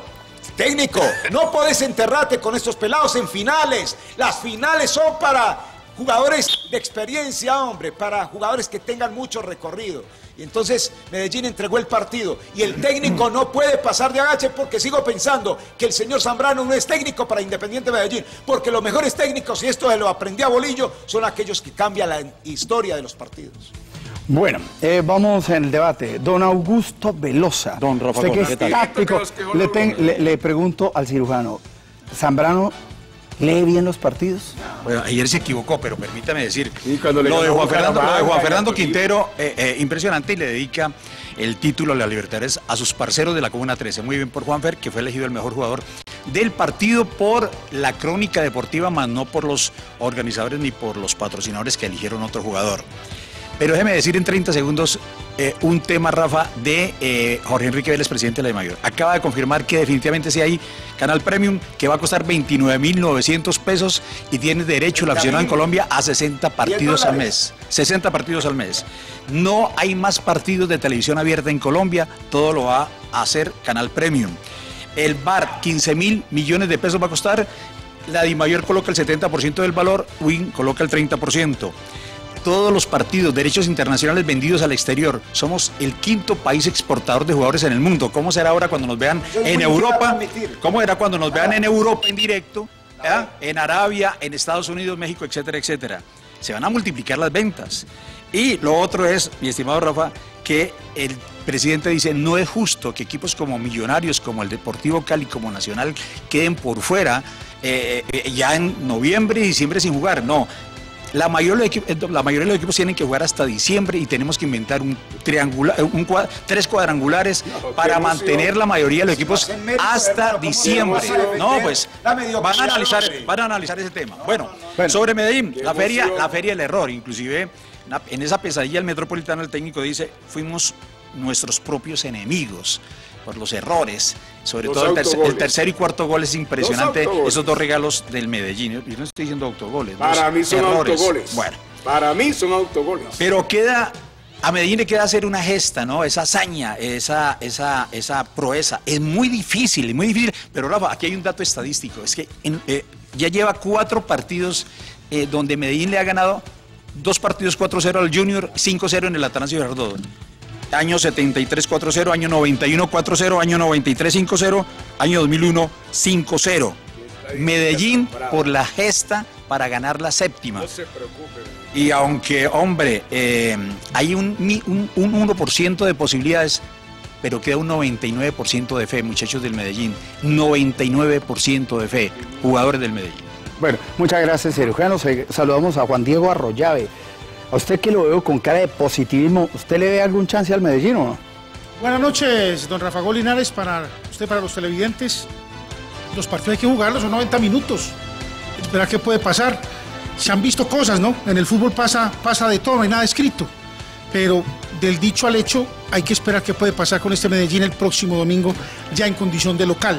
Técnico, no podés enterrarte con estos pelados en finales. Las finales son para jugadores de experiencia, hombre, para jugadores que tengan mucho recorrido. Y entonces Medellín entregó el partido y el técnico no puede pasar de agache, porque sigo pensando que el señor Zambrano no es técnico para Independiente Medellín, porque los mejores técnicos, y esto se lo aprendí a Bolillo, son aquellos que cambian la historia de los partidos. Bueno, eh, vamos en el debate. Don Augusto Velosa. Don Rafa, usted que es ¿qué tal? táctico, le, ten- le, le pregunto al cirujano, ¿Zambrano lee bien los partidos? Bueno, ayer se equivocó, pero permítame decir, cuando le lo de ganó Juan Fernando, lo de Juan Bucaramanga, Fernando y- Quintero, eh, eh, impresionante, y le dedica el título a la Libertadores a sus parceros de la Comuna trece. Muy bien por Juanfer, que fue elegido el mejor jugador del partido por la crónica deportiva, más no por los organizadores ni por los patrocinadores que eligieron otro jugador. Pero déjeme decir en treinta segundos eh, un tema, Rafa, de eh, Jorge Enrique Vélez, presidente de la DIMAYOR. Acaba de confirmar que definitivamente sí hay Canal Premium, que va a costar veintinueve mil novecientos pesos y tiene derecho el aficionado en Colombia a sesenta partidos al mes. sesenta partidos al mes. No hay más partidos de televisión abierta en Colombia, todo lo va a hacer Canal Premium. El V A R, quince mil millones de pesos va a costar. La DIMAYOR coloca el setenta por ciento del valor, Win coloca el treinta por ciento. Todos los partidos, derechos internacionales vendidos al exterior. Somos el quinto país exportador de jugadores en el mundo. ¿Cómo será ahora cuando nos vean en Europa? ¿Cómo será cuando nos vean en Europa en directo? ¿eh? En Arabia, en Estados Unidos, México, etcétera, etcétera. Se van a multiplicar las ventas. Y lo otro es, mi estimado Rafa, que el presidente dice, no es justo que equipos como Millonarios, como el Deportivo Cali, como Nacional, queden por fuera eh, eh, ya en noviembre y diciembre sin jugar. No. La mayoría, de los la mayoría de los equipos tienen que jugar hasta diciembre y tenemos que inventar un triangular, un cuad, tres cuadrangulares no, para mantener la mayoría de los equipos hasta diciembre. No, pues van a analizar, van a analizar ese tema. Bueno, sobre Medellín, la feria, la feria del error, inclusive en esa pesadilla el Metropolitano, el técnico dice, fuimos nuestros propios enemigos por los errores, sobre los todo el, tercer, el tercer y cuarto gol es impresionante, esos dos regalos del Medellín. Yo no estoy diciendo autogoles. Para mí son errores. autogoles. Bueno. Para mí son autogoles. Pero queda, a Medellín le queda hacer una gesta, ¿no? Esa hazaña, esa, esa, esa proeza. Es muy difícil, muy difícil. Pero Rafa, aquí hay un dato estadístico, es que en, eh, ya lleva cuatro partidos eh, donde Medellín le ha ganado dos partidos cuatro cero al Junior, cinco cero en el Atanasio Girardot. Año setenta y tres cuatro cero, año noventa y uno cuatro cero, año noventa y tres cinco cero, año dos mil uno cinco cero. Medellín por la gesta para ganar la séptima. No se preocupen. Y aunque, hombre, eh, hay un, un, un uno por ciento de posibilidades, pero queda un noventa y nueve por ciento de fe, muchachos del Medellín. noventa y nueve por ciento de fe, jugadores del Medellín. Bueno, muchas gracias, cirujano. Saludamos a Juan Diego Arroyave. A usted que lo veo con cara de positivismo, ¿usted le ve algún chance al Medellín o no? Buenas noches, don Rafa Linares, para usted, para los televidentes. Los partidos hay que jugarlos, son noventa minutos. Esperar qué puede pasar. Se han visto cosas, ¿no? En el fútbol pasa, pasa de todo, no hay nada escrito. Pero del dicho al hecho, hay que esperar qué puede pasar con este Medellín el próximo domingo, ya en condición de local.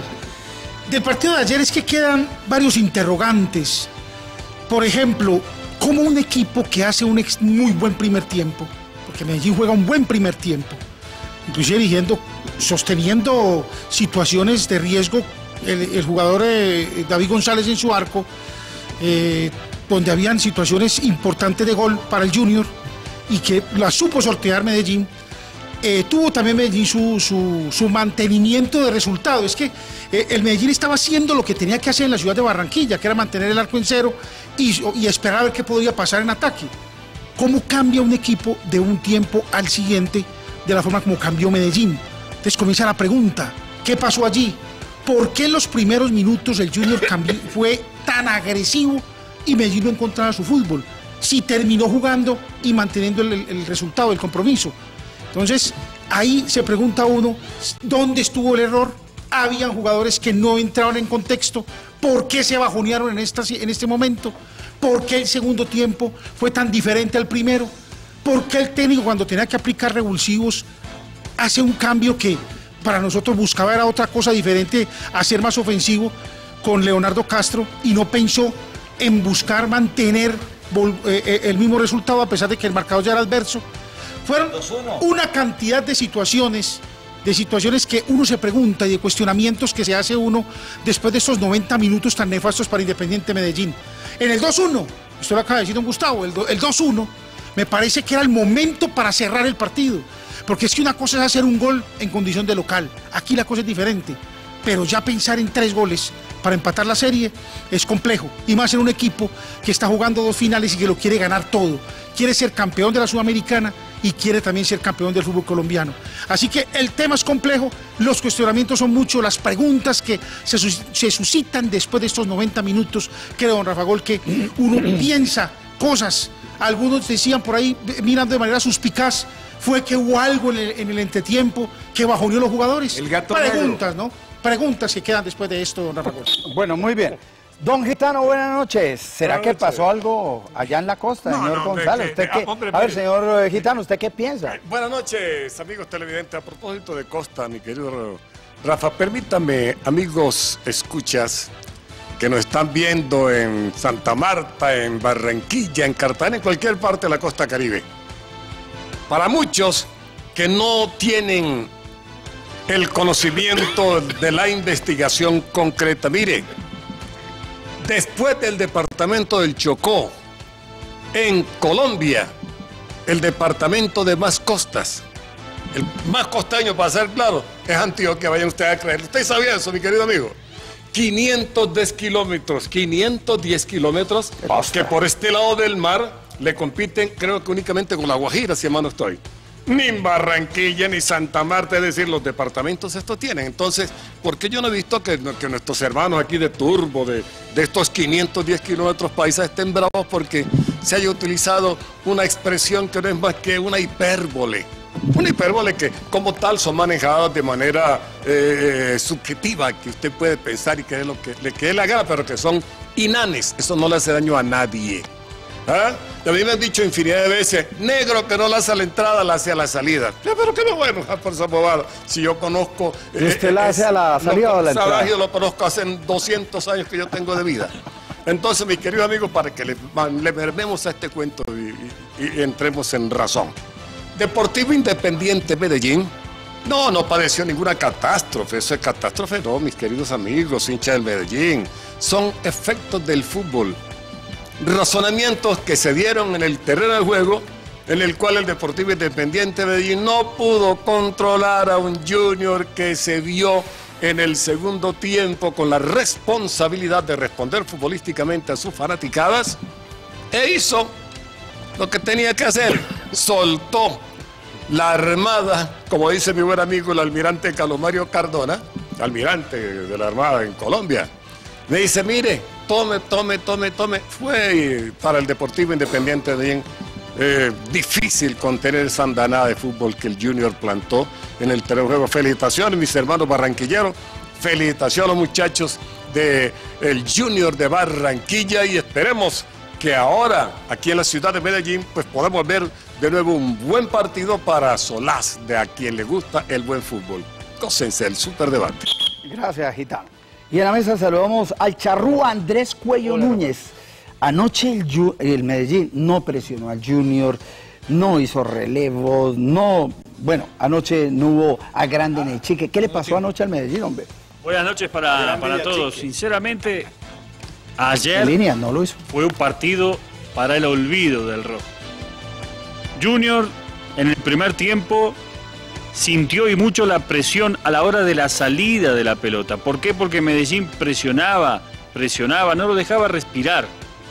Del partido de ayer es que quedan varios interrogantes. Por ejemplo, como un equipo que hace un ex muy buen primer tiempo, porque Medellín juega un buen primer tiempo, inclusive dirigiendo, sosteniendo situaciones de riesgo, el, el jugador eh, David González en su arco, eh, donde habían situaciones importantes de gol para el Junior y que la supo sortear Medellín. Eh, tuvo también Medellín su, su, su mantenimiento de resultado. Es que eh, el Medellín estaba haciendo lo que tenía que hacer en la ciudad de Barranquilla, que era mantener el arco en cero y, y esperar a ver qué podía pasar en ataque. ¿Cómo cambia un equipo de un tiempo al siguiente de la forma como cambió Medellín? Entonces comienza la pregunta, ¿qué pasó allí? ¿Por qué en los primeros minutos el Junior cambió, fue tan agresivo y Medellín no encontraba su fútbol? Si terminó jugando y manteniendo el, el resultado, el compromiso. Entonces, ahí se pregunta uno, ¿dónde estuvo el error? Habían jugadores que no entraban en contexto. ¿Por qué se bajonearon en, esta, en este momento? ¿Por qué el segundo tiempo fue tan diferente al primero? ¿Por qué el técnico, cuando tenía que aplicar revulsivos, hace un cambio que para nosotros buscaba era otra cosa diferente, a ser más ofensivo con Leonardo Castro, y no pensó en buscar mantener el mismo resultado a pesar de que el marcador ya era adverso? Fueron una cantidad de situaciones de situaciones que uno se pregunta y de cuestionamientos que se hace uno después de estos noventa minutos tan nefastos para Independiente Medellín. En el dos uno, esto lo acaba de decir don Gustavo, el, el dos uno, me parece que era el momento para cerrar el partido, porque es que una cosa es hacer un gol en condición de local, aquí la cosa es diferente, pero ya pensar en tres goles para empatar la serie es complejo, y más en un equipo que está jugando dos finales y que lo quiere ganar todo, quiere ser campeón de la Sudamericana y quiere también ser campeón del fútbol colombiano. Así que el tema es complejo, los cuestionamientos son muchos, las preguntas que se, se suscitan después de estos noventa minutos, creo, don Rafa Gol, que uno piensa cosas, algunos decían por ahí, mirando de manera suspicaz, fue que hubo algo en el, en el entretiempo que bajoneó a los jugadores. El gato Preguntas, negro. ¿no? Preguntas que quedan después de esto, don Rafa Gol. Bueno, muy bien. Don Gitano, buenas noches. ¿Será Buenas que pasó noches. algo allá en la costa, No, señor no, González? que- ¿Usted que- qué- ah, hombre, a ver, mire. señor eh, Gitano, ¿usted qué piensa? Buenas noches, amigos televidentes. A propósito de Costa, mi querido Rafa, permítame, amigos escuchas, que nos están viendo en Santa Marta, en Barranquilla, en Cartagena, en cualquier parte de la costa caribe. Para muchos que no tienen el conocimiento de la investigación concreta, mire, después del departamento del Chocó, en Colombia, el departamento de más costas, el más costeño, para ser claro, es Antioquia, vayan ustedes a creer. ¿Usted sabía eso, mi querido amigo? quinientos diez kilómetros, quinientos diez kilómetros que por este lado del mar le compiten, creo que únicamente con La Guajira, si mal no estoy. Ni Barranquilla, ni Santa Marta, es decir, los departamentos estos tienen. Entonces, ¿por qué yo no he visto que, que nuestros hermanos aquí de Turbo, de, de estos quinientos diez kilómetros paisas, estén bravos porque se haya utilizado una expresión que no es más que una hipérbole? Una hipérbole que como tal son manejadas de manera eh, subjetiva, que usted puede pensar y que es lo que le quede la gana, pero que son inanes. Eso no le hace daño a nadie. ¿Ah? Y a mí me han dicho infinidad de veces, negro que no le hace a la entrada, la hace a la salida. Ya, pero qué me voy a enojar por esa bobada. Si yo conozco... ¿Y usted la hace a la salida o a la entrada? Yo lo conozco hace doscientos años que yo tengo de vida. Entonces, mis queridos amigos, para que le, le mermemos a este cuento y, y, y entremos en razón. Deportivo Independiente Medellín, no, no padeció ninguna catástrofe. Eso es catástrofe, no, mis queridos amigos, hinchas del Medellín. Son efectos del fútbol. Razonamientos que se dieron en el terreno de juego, en el cual el Deportivo Independiente Medellín no pudo controlar a un Junior que se vio en el segundo tiempo con la responsabilidad de responder futbolísticamente a sus fanaticadas, e hizo lo que tenía que hacer. Soltó la armada, como dice mi buen amigo el almirante Calomario Cardona, almirante de la Armada en Colombia. Me dice, mire, tome, tome, tome, tome. Fue para el Deportivo Independiente de Medellín eh, difícil contener esa andanada de fútbol que el Junior plantó en el terreno de juego. Felicitaciones, mis hermanos barranquilleros. Felicitaciones a los muchachos del Junior de Barranquilla y esperemos que ahora, aquí en la ciudad de Medellín, pues podemos ver de nuevo un buen partido para solaz de a quien le gusta el buen fútbol. Gócense el superdebate. Gracias, Gitano. Y en la mesa saludamos al charrúa Andrés Cuello Hola, Núñez. Anoche el, Ju el Medellín no presionó al Junior, no hizo relevos, no... Bueno, anoche no hubo a grande en el chique. ¿Qué le pasó anoche al Medellín, hombre? Buenas noches para, para todos. Sinceramente, ayer en línea, no lo hizo. Fue un partido para el olvido del rojo. Junior, en el primer tiempo, sintió y mucho la presión a la hora de la salida de la pelota. ¿Por qué? Porque Medellín presionaba, presionaba, no lo dejaba respirar.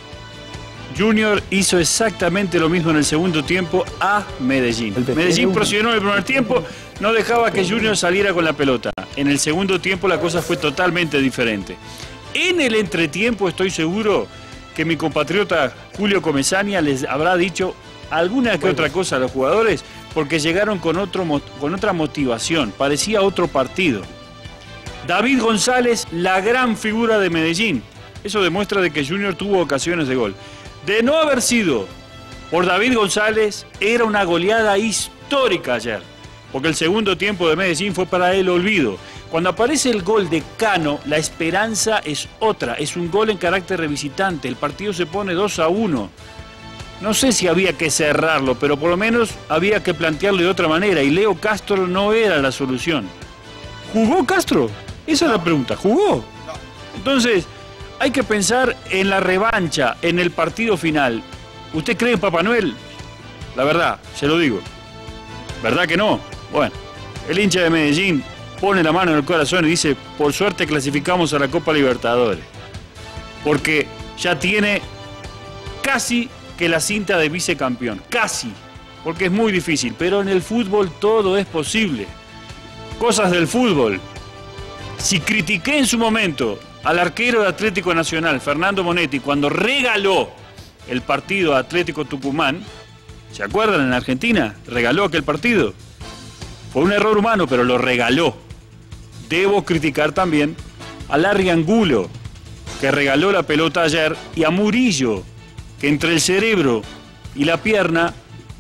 Junior hizo exactamente lo mismo en el segundo tiempo a Medellín. Medellín presionó en el primer tiempo, no dejaba que Junior saliera con la pelota. En el segundo tiempo la cosa fue totalmente diferente. En el entretiempo estoy seguro que mi compatriota Julio Comesaña les habrá dicho alguna que otra cosa a los jugadores, porque llegaron con, otro, con otra motivación, parecía otro partido. David González, la gran figura de Medellín. Eso demuestra de que Junior tuvo ocasiones de gol. De no haber sido por David González, era una goleada histórica ayer, porque el segundo tiempo de Medellín fue para el olvido. Cuando aparece el gol de Cano, la esperanza es otra, es un gol en carácter de visitante, el partido se pone dos a uno. no sé si había que cerrarlo, pero por lo menos había que plantearlo de otra manera, y Leo Castro no era la solución. ¿Jugó Castro? Esa es la pregunta, ¿jugó? Entonces, hay que pensar en la revancha, en el partido final. ¿Usted cree en Papá Noel? La verdad, se lo digo. ¿Verdad que no? Bueno, el hincha de Medellín pone la mano en el corazón y dice, por suerte clasificamos a la Copa Libertadores. Porque ya tiene casi que la cinta de vicecampeón. Casi. Porque es muy difícil. Pero en el fútbol todo es posible. Cosas del fútbol. Si critiqué en su momento al arquero de Atlético Nacional, Fernando Monetti, cuando regaló el partido a Atlético Tucumán, ¿se acuerdan en Argentina? Regaló aquel partido. Fue un error humano, pero lo regaló. Debo criticar también a Larry Angulo, que regaló la pelota ayer, y a Murillo, que entre el cerebro y la pierna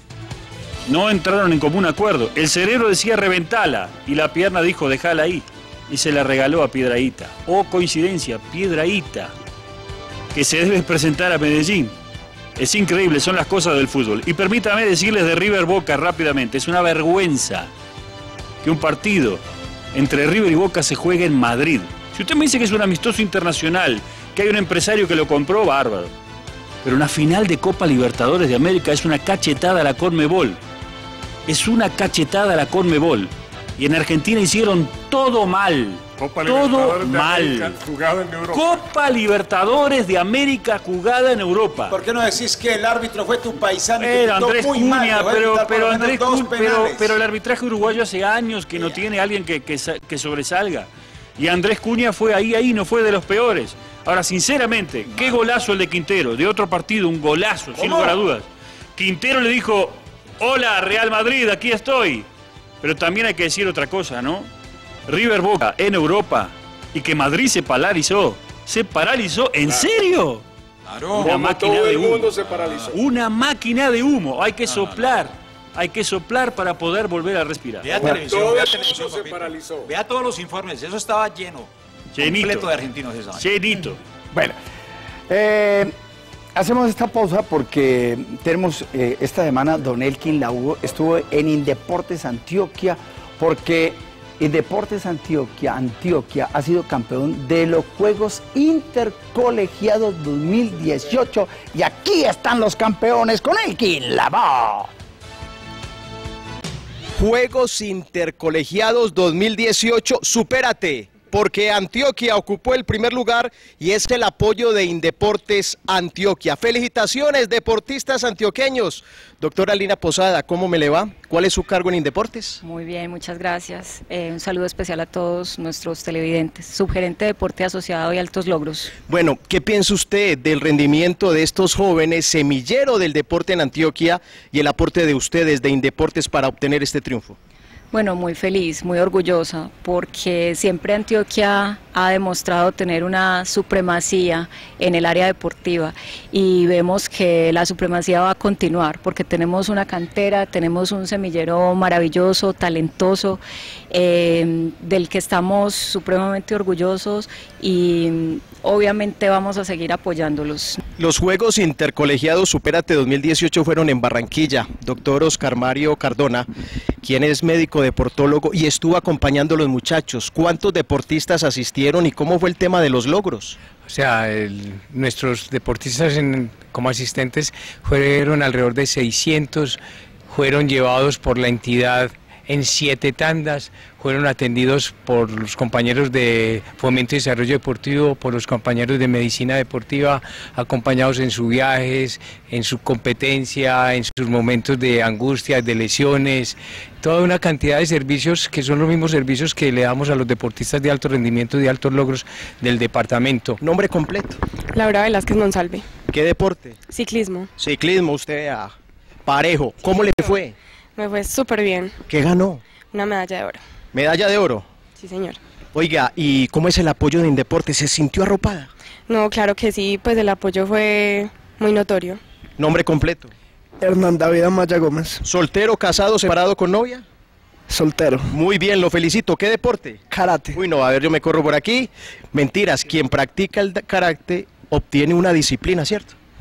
no entraron en común acuerdo. El cerebro decía reventala y la pierna dijo dejala ahí, y se la regaló a Piedrahita. Oh, coincidencia, Piedrahita, que se debe presentar a Medellín. Es increíble, son las cosas del fútbol. Y permítame decirles de River Boca rápidamente, es una vergüenza que un partido entre River y Boca se juegue en Madrid. Si usted me dice que es un amistoso internacional, que hay un empresario que lo compró, bárbaro. Pero una final de Copa Libertadores de América es una cachetada a la Conmebol. Es una cachetada a la Conmebol. Y en Argentina hicieron todo mal. Copa todo Libertadores de mal. América jugada en Europa. Copa Libertadores de América jugada en Europa. ¿Por qué no decís que el árbitro fue tu paisano? y que Pero pitó Andrés muy Cunha, mal, le voy a pero, quitar por pero, lo menos Andrés dos Cunha pero, penales? pero el arbitraje uruguayo hace años que no tiene alguien que, que, sa- que sobresalga. Y Andrés Cunha fue ahí, ahí, no fue de los peores. Ahora, sinceramente, qué golazo el de Quintero, de otro partido, un golazo, sin lugar a dudas. Quintero le dijo, hola Real Madrid, aquí estoy. Pero también hay que decir otra cosa, ¿no? River Boca en Europa y que Madrid se paralizó. ¿Se paralizó? ¿En Claro. serio? Claro. Una Como máquina todo de el humo. mundo se paralizó. Una máquina de humo. Hay que soplar. Hay que soplar para poder volver a respirar. Vea Bueno, televisión, todo vea el televisión, mundo se papito. paralizó. Vea todos los informes, eso estaba lleno. Llenito. Completo de argentinos esa vaina. Llenito. Bueno, eh, hacemos esta pausa porque tenemos eh, esta semana, don Elkin Laúo estuvo en Indeportes Antioquia, porque Indeportes Antioquia, Antioquia ha sido campeón de los Juegos Intercolegiados dos mil dieciocho y aquí están los campeones con Elkin Laúo. Juegos Intercolegiados dos mil dieciocho, supérate, porque Antioquia ocupó el primer lugar y es el apoyo de Indeportes Antioquia. Felicitaciones, deportistas antioqueños. Doctora Lina Posada, ¿cómo me le va? ¿Cuál es su cargo en Indeportes? Muy bien, muchas gracias. Eh, un saludo especial a todos nuestros televidentes. Subgerente de Deporte Asociado y Altos Logros. Bueno, ¿qué piensa usted del rendimiento de estos jóvenes, semillero del deporte en Antioquia, y el aporte de ustedes de Indeportes para obtener este triunfo? Bueno, muy feliz, muy orgullosa, porque siempre Antioquia ha demostrado tener una supremacía en el área deportiva y vemos que la supremacía va a continuar porque tenemos una cantera, tenemos un semillero maravilloso, talentoso, eh, del que estamos supremamente orgullosos y obviamente vamos a seguir apoyándolos. Los Juegos Intercolegiados Supérate dos mil dieciocho fueron en Barranquilla. Doctor Oscar Mario Cardona, quien es médico deportólogo y estuvo acompañando a los muchachos. ¿Cuántos deportistas asistieron y cómo fue el tema de los logros? O sea, el- nuestros deportistas en- como asistentes fueron alrededor de seiscientos, fueron llevados por la entidad en siete tandas, fueron atendidos por los compañeros de Fomento y Desarrollo Deportivo, por los compañeros de Medicina Deportiva, acompañados en sus viajes, en su competencia, en sus momentos de angustia, de lesiones, toda una cantidad de servicios que son los mismos servicios que le damos a los deportistas de alto rendimiento y de altos logros del departamento. Nombre completo. Laura Velázquez Monsalve. ¿Qué deporte? Ciclismo. Ciclismo, usted a parejo. ¿Cómo le fue? Me fue súper bien. ¿Qué ganó? Una medalla de oro. Medalla de oro. Sí, señor. Oiga, ¿y cómo es el apoyo de Indeportes? ¿Se sintió arropada? No, claro que sí, pues el apoyo fue muy notorio. Nombre completo. Hernán David Amaya Gómez. ¿Soltero, casado, separado con novia? Soltero. Muy bien, lo felicito. ¿Qué deporte? Karate. Uy, no, a ver, yo me corro por aquí. Mentiras, quien practica el da- karate obtiene una disciplina, ¿cierto?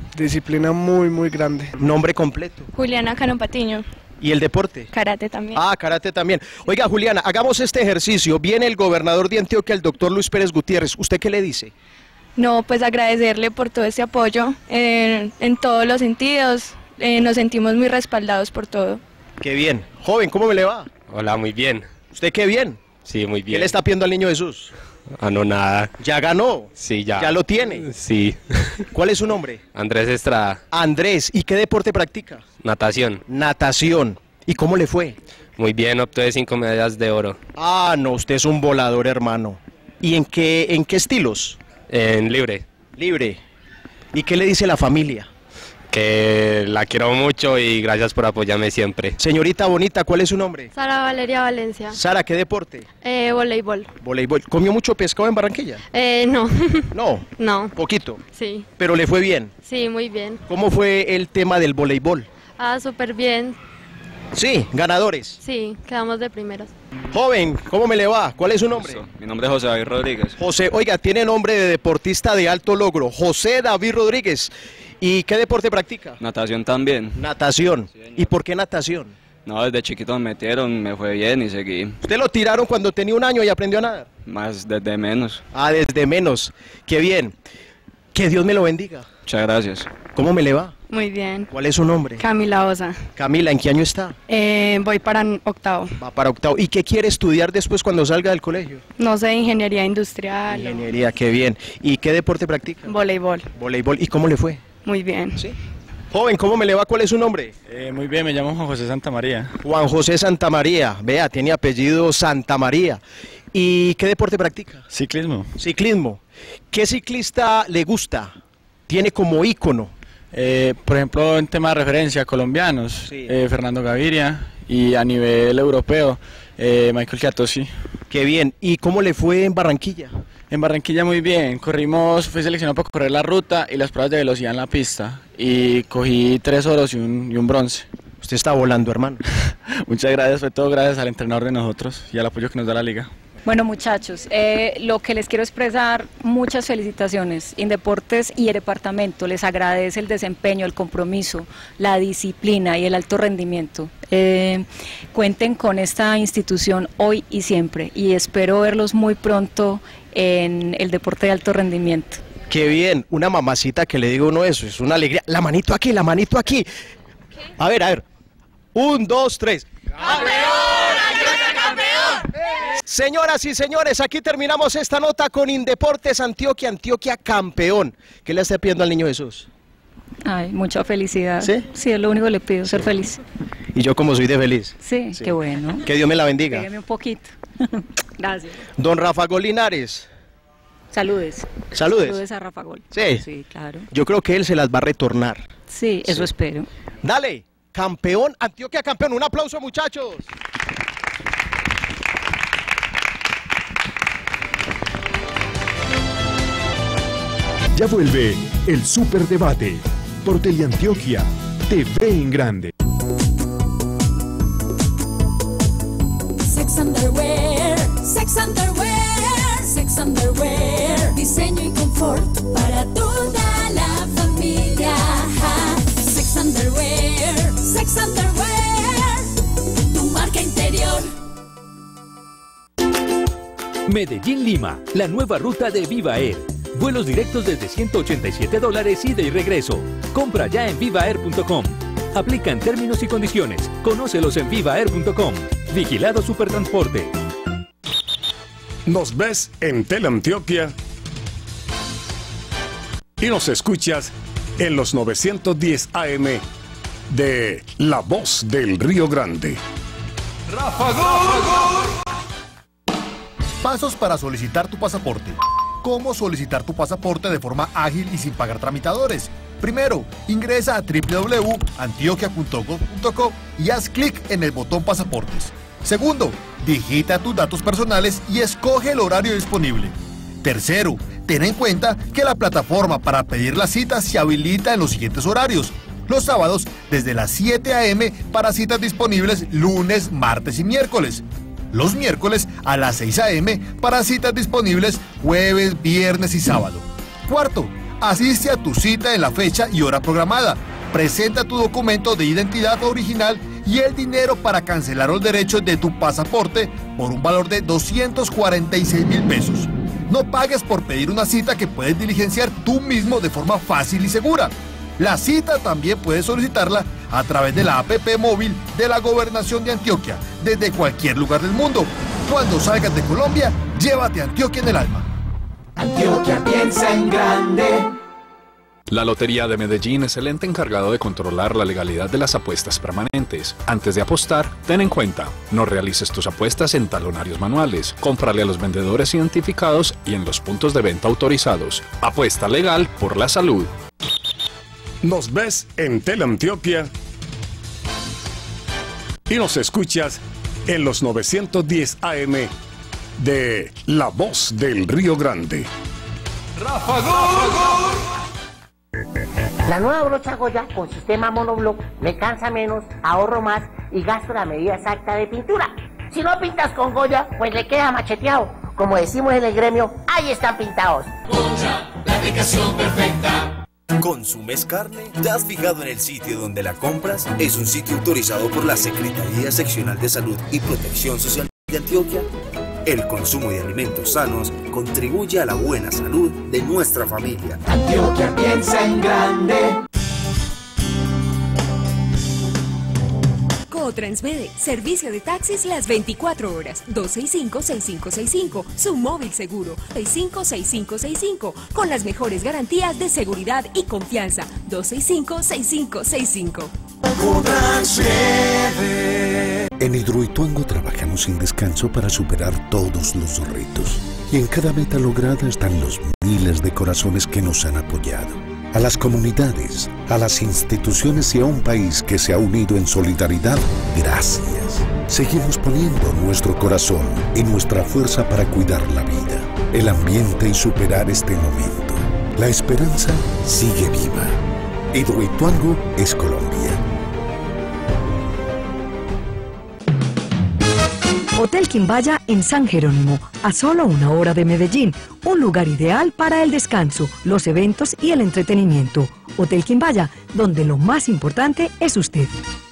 Disciplina muy, muy grande. Nombre completo. Juliana Cano Patiño. ¿Y el deporte? Karate también. Ah, karate también. Oiga, Juliana, hagamos este ejercicio. Viene el gobernador de Antioquia, el doctor Luis Pérez Gutiérrez. ¿Usted qué le dice? No, pues agradecerle por todo este apoyo eh, en todos los sentidos. Eh, nos sentimos muy respaldados por todo. Qué bien. Joven, ¿cómo me le va? Hola, muy bien. ¿Usted qué bien? Sí, muy bien. ¿Qué le está pidiendo al niño Jesús? Ah, no, nada. ¿Ya ganó? Sí, ya. ¿Ya lo tiene? Sí. ¿Cuál es su nombre? Andrés Estrada. Andrés. ¿Y qué deporte practica? Natación. Natación. ¿Y cómo le fue? Muy bien, obtuve cinco medallas de oro. Ah, no, usted es un volador, hermano. ¿Y en qué, en qué estilos? En libre. Libre. ¿Y qué le dice la familia? Que la quiero mucho y gracias por apoyarme siempre. Señorita bonita, ¿cuál es su nombre? Sara Valeria Valencia. Sara, ¿qué deporte? Eh, voleibol. Voleibol. ¿Comió mucho pescado en Barranquilla? Eh, no. No. No. Poquito. Sí. Pero le fue bien. Sí, muy bien. ¿Cómo fue el tema del voleibol? Ah, súper bien. Sí, ganadores. Sí, quedamos de primeros. Joven, ¿cómo me le va? ¿Cuál es su nombre? Mi nombre es José David Rodríguez. José, oiga, tiene nombre de deportista de alto logro. José David Rodríguez. ¿Y qué deporte practica? Natación también. Natación. Sí, ¿y por qué natación? No, desde chiquito me metieron, me fue bien y seguí. ¿Usted lo tiraron cuando tenía un año y aprendió a nadar? Más desde menos. Ah, desde menos. Qué bien. Que Dios me lo bendiga. Muchas gracias. ¿Cómo me le va? Muy bien. ¿Cuál es su nombre? Camila Osa. Camila, ¿en qué año está? Eh, voy para octavo. Va para octavo. ¿Y qué quiere estudiar después cuando salga del colegio? No sé, ingeniería industrial. Ingeniería, o... qué bien. ¿Y qué deporte practica? Voleibol. Voleibol. ¿Y cómo le fue? Muy bien. ¿Sí? Joven, ¿cómo me le va? ¿Cuál es su nombre? Eh, muy bien, me llamo Juan José Santamaría. Juan José Santamaría. Vea, tiene apellido Santamaría. ¿Y qué deporte practica? Ciclismo. Ciclismo. ¿Qué ciclista le gusta? Tiene como ícono. Eh, por ejemplo, en tema de referencia, colombianos, sí. eh, Fernando Gaviria, y a nivel europeo, eh, Michael Chiatosi. Qué bien. ¿Y cómo le fue en Barranquilla? En Barranquilla muy bien, corrimos, fui seleccionado para correr la ruta y las pruebas de velocidad en la pista, y cogí tres oros y un, y un bronce. Usted está volando, hermano. Muchas gracias, fue todo gracias al entrenador de nosotros y al apoyo que nos da la liga. Bueno, muchachos, eh, lo que les quiero expresar, muchas felicitaciones. Indeportes y el departamento les agradece el desempeño, el compromiso, la disciplina y el alto rendimiento. Eh, cuenten con esta institución hoy y siempre, y espero verlos muy pronto en el deporte de alto rendimiento. Qué bien, una mamacita que le digo uno eso, es una alegría. La manito aquí, la manito aquí. A ver, a ver. Un, dos, tres. ¡Campeón! ¡Antioquia campeón! Señoras y señores, aquí terminamos esta nota con Indeportes Antioquia, Antioquia campeón. ¿Qué le está pidiendo al niño Jesús? Ay, mucha felicidad. ¿Sí? Sí, es lo único que le pido, ser feliz. Y yo como soy de feliz. Sí, sí. Qué bueno. Que Dios me la bendiga. Pégame un poquito. Gracias. Don Rafa Gol Linares. Saludes. Saludes. Saludes a Rafa Gol. Sí. Sí, claro. Yo creo que él se las va a retornar. Sí, eso sí. Espero. Dale, campeón, Antioquia campeón. Un aplauso, muchachos. Ya vuelve el Superdebate por Teleantioquia, T V en grande. Sex Underwear, Sex Underwear, Sex Underwear, diseño y confort para toda la familia. Sex Underwear, Sex Underwear, tu marca interior. Medellín-Lima, la nueva ruta de Viva Air. Vuelos directos desde ciento ochenta y siete dólares ida y regreso. Compra ya en viva air punto com. Aplican términos y condiciones. Conócelos en viva air punto com. Vigilado Supertransporte. Nos ves en Teleantioquia y nos escuchas en los novecientos diez A M de La Voz del Río Grande. Rafa Gol. Pasos para solicitar tu pasaporte. ¿Cómo solicitar tu pasaporte de forma ágil y sin pagar tramitadores? Primero, ingresa a w w w punto antioquia punto gov punto co y haz clic en el botón Pasaportes. Segundo, digita tus datos personales y escoge el horario disponible. Tercero, ten en cuenta que la plataforma para pedir la cita se habilita en los siguientes horarios. Los sábados desde las siete a m para citas disponibles lunes, martes y miércoles. Los miércoles a las seis a m para citas disponibles jueves, viernes y sábado. Cuarto, Asiste a tu cita en la fecha y hora programada. Presenta tu documento de identidad original y el dinero para cancelar los derechos de tu pasaporte por un valor de doscientos cuarenta y seis mil pesos. No pagues por pedir una cita que puedes diligenciar tú mismo de forma fácil y segura. La cita también puedes solicitarla a través de la app móvil de la Gobernación de Antioquia, desde cualquier lugar del mundo. Cuando salgas de Colombia, llévate a Antioquia en el alma. Antioquia piensa en grande. La Lotería de Medellín es el ente encargado de controlar la legalidad de las apuestas permanentes. Antes de apostar, ten en cuenta, no realices tus apuestas en talonarios manuales, cómprale a los vendedores identificados y en los puntos de venta autorizados. Apuesta legal por la salud. Nos ves en Teleantioquia y nos escuchas en los novecientos diez A M de La Voz del Río Grande. Rafa Gol. La nueva brocha Goya con sistema monobloc me cansa menos, ahorro más y gasto la medida exacta de pintura. Si no pintas con Goya, pues le queda macheteado. Como decimos en el gremio, ahí están pintados. Goya, la aplicación perfecta. ¿Consumes carne? ¿Te has fijado en el sitio donde la compras? Es un sitio autorizado por la Secretaría Seccional de Salud y Protección Social de Antioquia. El consumo de alimentos sanos contribuye a la buena salud de nuestra familia. Antioquia piensa en grande. Transmede, servicio de taxis las veinticuatro horas, dos seis cinco, seis cinco seis cinco, su móvil seguro, seis cinco seis cinco seis cinco, con las mejores garantías de seguridad y confianza, dos seis cinco, seis cinco seis cinco. En Hidroituango trabajamos sin descanso para superar todos los retos. Y en cada meta lograda están los miles de corazones que nos han apoyado. A las comunidades, a las instituciones y a un país que se ha unido en solidaridad, gracias. Seguimos poniendo nuestro corazón y nuestra fuerza para cuidar la vida, el ambiente y superar este momento. La esperanza sigue viva. Hidroituango es Colombia. Hotel Quimbaya en San Jerónimo, a solo una hora de Medellín, un lugar ideal para el descanso, los eventos y el entretenimiento. Hotel Quimbaya, donde lo más importante es usted.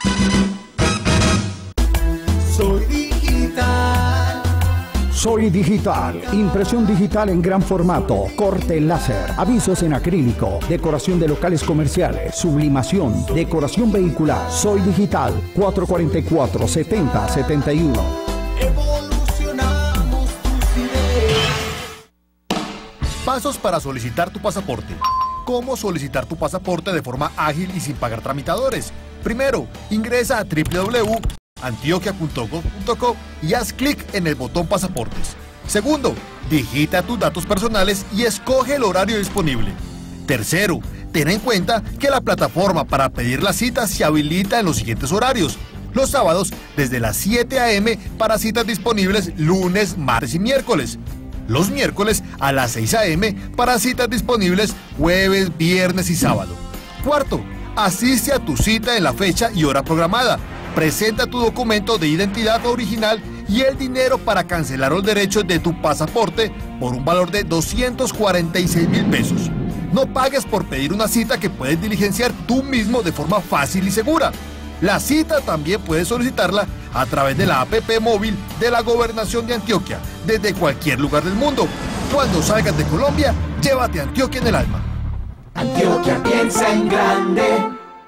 Soy digital. Soy Digital, impresión digital en gran formato, corte láser, avisos en acrílico, decoración de locales comerciales, sublimación, decoración vehicular. Soy Digital, cuatro cuatro cuatro, setenta setenta y uno. Evolucionamos tus ideas. Pasos para solicitar tu pasaporte. ¿Cómo solicitar tu pasaporte de forma ágil y sin pagar tramitadores? Primero, ingresa a w w w punto antioquia punto gov punto co y haz clic en el botón pasaportes. Segundo, digita tus datos personales y escoge el horario disponible. Tercero, ten en cuenta que la plataforma para pedir la cita se habilita en los siguientes horarios. Los sábados desde las siete a m para citas disponibles lunes, martes y miércoles. Los miércoles a las seis a m para citas disponibles jueves, viernes y sábado. Cuarto, asiste a tu cita en la fecha y hora programada. Presenta tu documento de identidad original y el dinero para cancelar los derechos de tu pasaporte por un valor de doscientos cuarenta y seis mil pesos. No pagues por pedir una cita que puedes diligenciar tú mismo de forma fácil y segura. La cita también puedes solicitarla a través de la app móvil de la Gobernación de Antioquia, desde cualquier lugar del mundo. Cuando salgas de Colombia, llévate a Antioquia en el alma. Antioquia piensa en grande.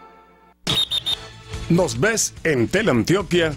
Nos ves en Teleantioquia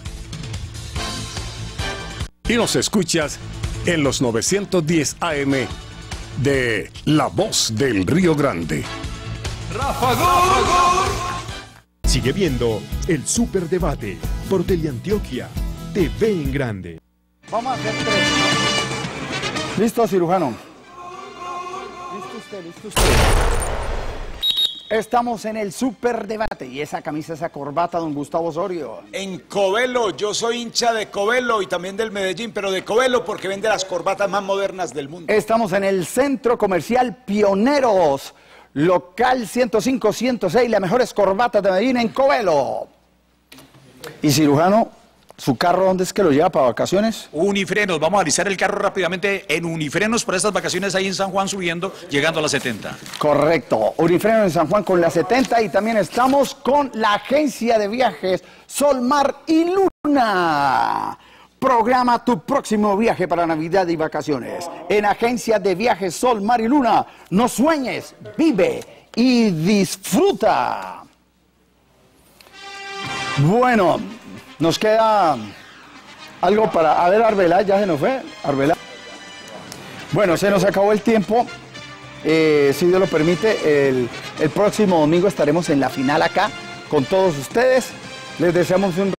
y nos escuchas en los novecientos diez A M de La Voz del Río Grande. Rafa Gol. Sigue viendo el Superdebate por Teleantioquia, T V en grande. Vamos a hacer tres. ¿Listo, cirujano? ¿Listo usted? ¿Listo usted? Estamos en el Superdebate y esa camisa, esa corbata, don Gustavo Osorio. En Covelo, yo soy hincha de Covelo y también del Medellín, pero de Covelo porque vende las corbatas más modernas del mundo. Estamos en el Centro Comercial Pioneros. Local ciento cinco, ciento seis, las mejores corbatas de Medellín en Covelo. Y cirujano, ¿Su carro dónde es que lo lleva para vacaciones? Unifrenos, vamos a analizar el carro rápidamente en Unifrenos por estas vacaciones ahí en San Juan subiendo, llegando a las setenta. Correcto, Unifrenos en San Juan con la setenta y también estamos con la agencia de viajes Sol, Mar y Luna. Programa tu próximo viaje para Navidad y vacaciones. En agencia de viajes Sol, Mar y Luna, no sueñes, vive y disfruta. Bueno, nos queda algo para... A ver, Arbelá, ya se nos fue. Arbelá. Bueno, se nos acabó el tiempo. Eh, si Dios lo permite, el, el próximo domingo estaremos en la final acá con todos ustedes. Les deseamos un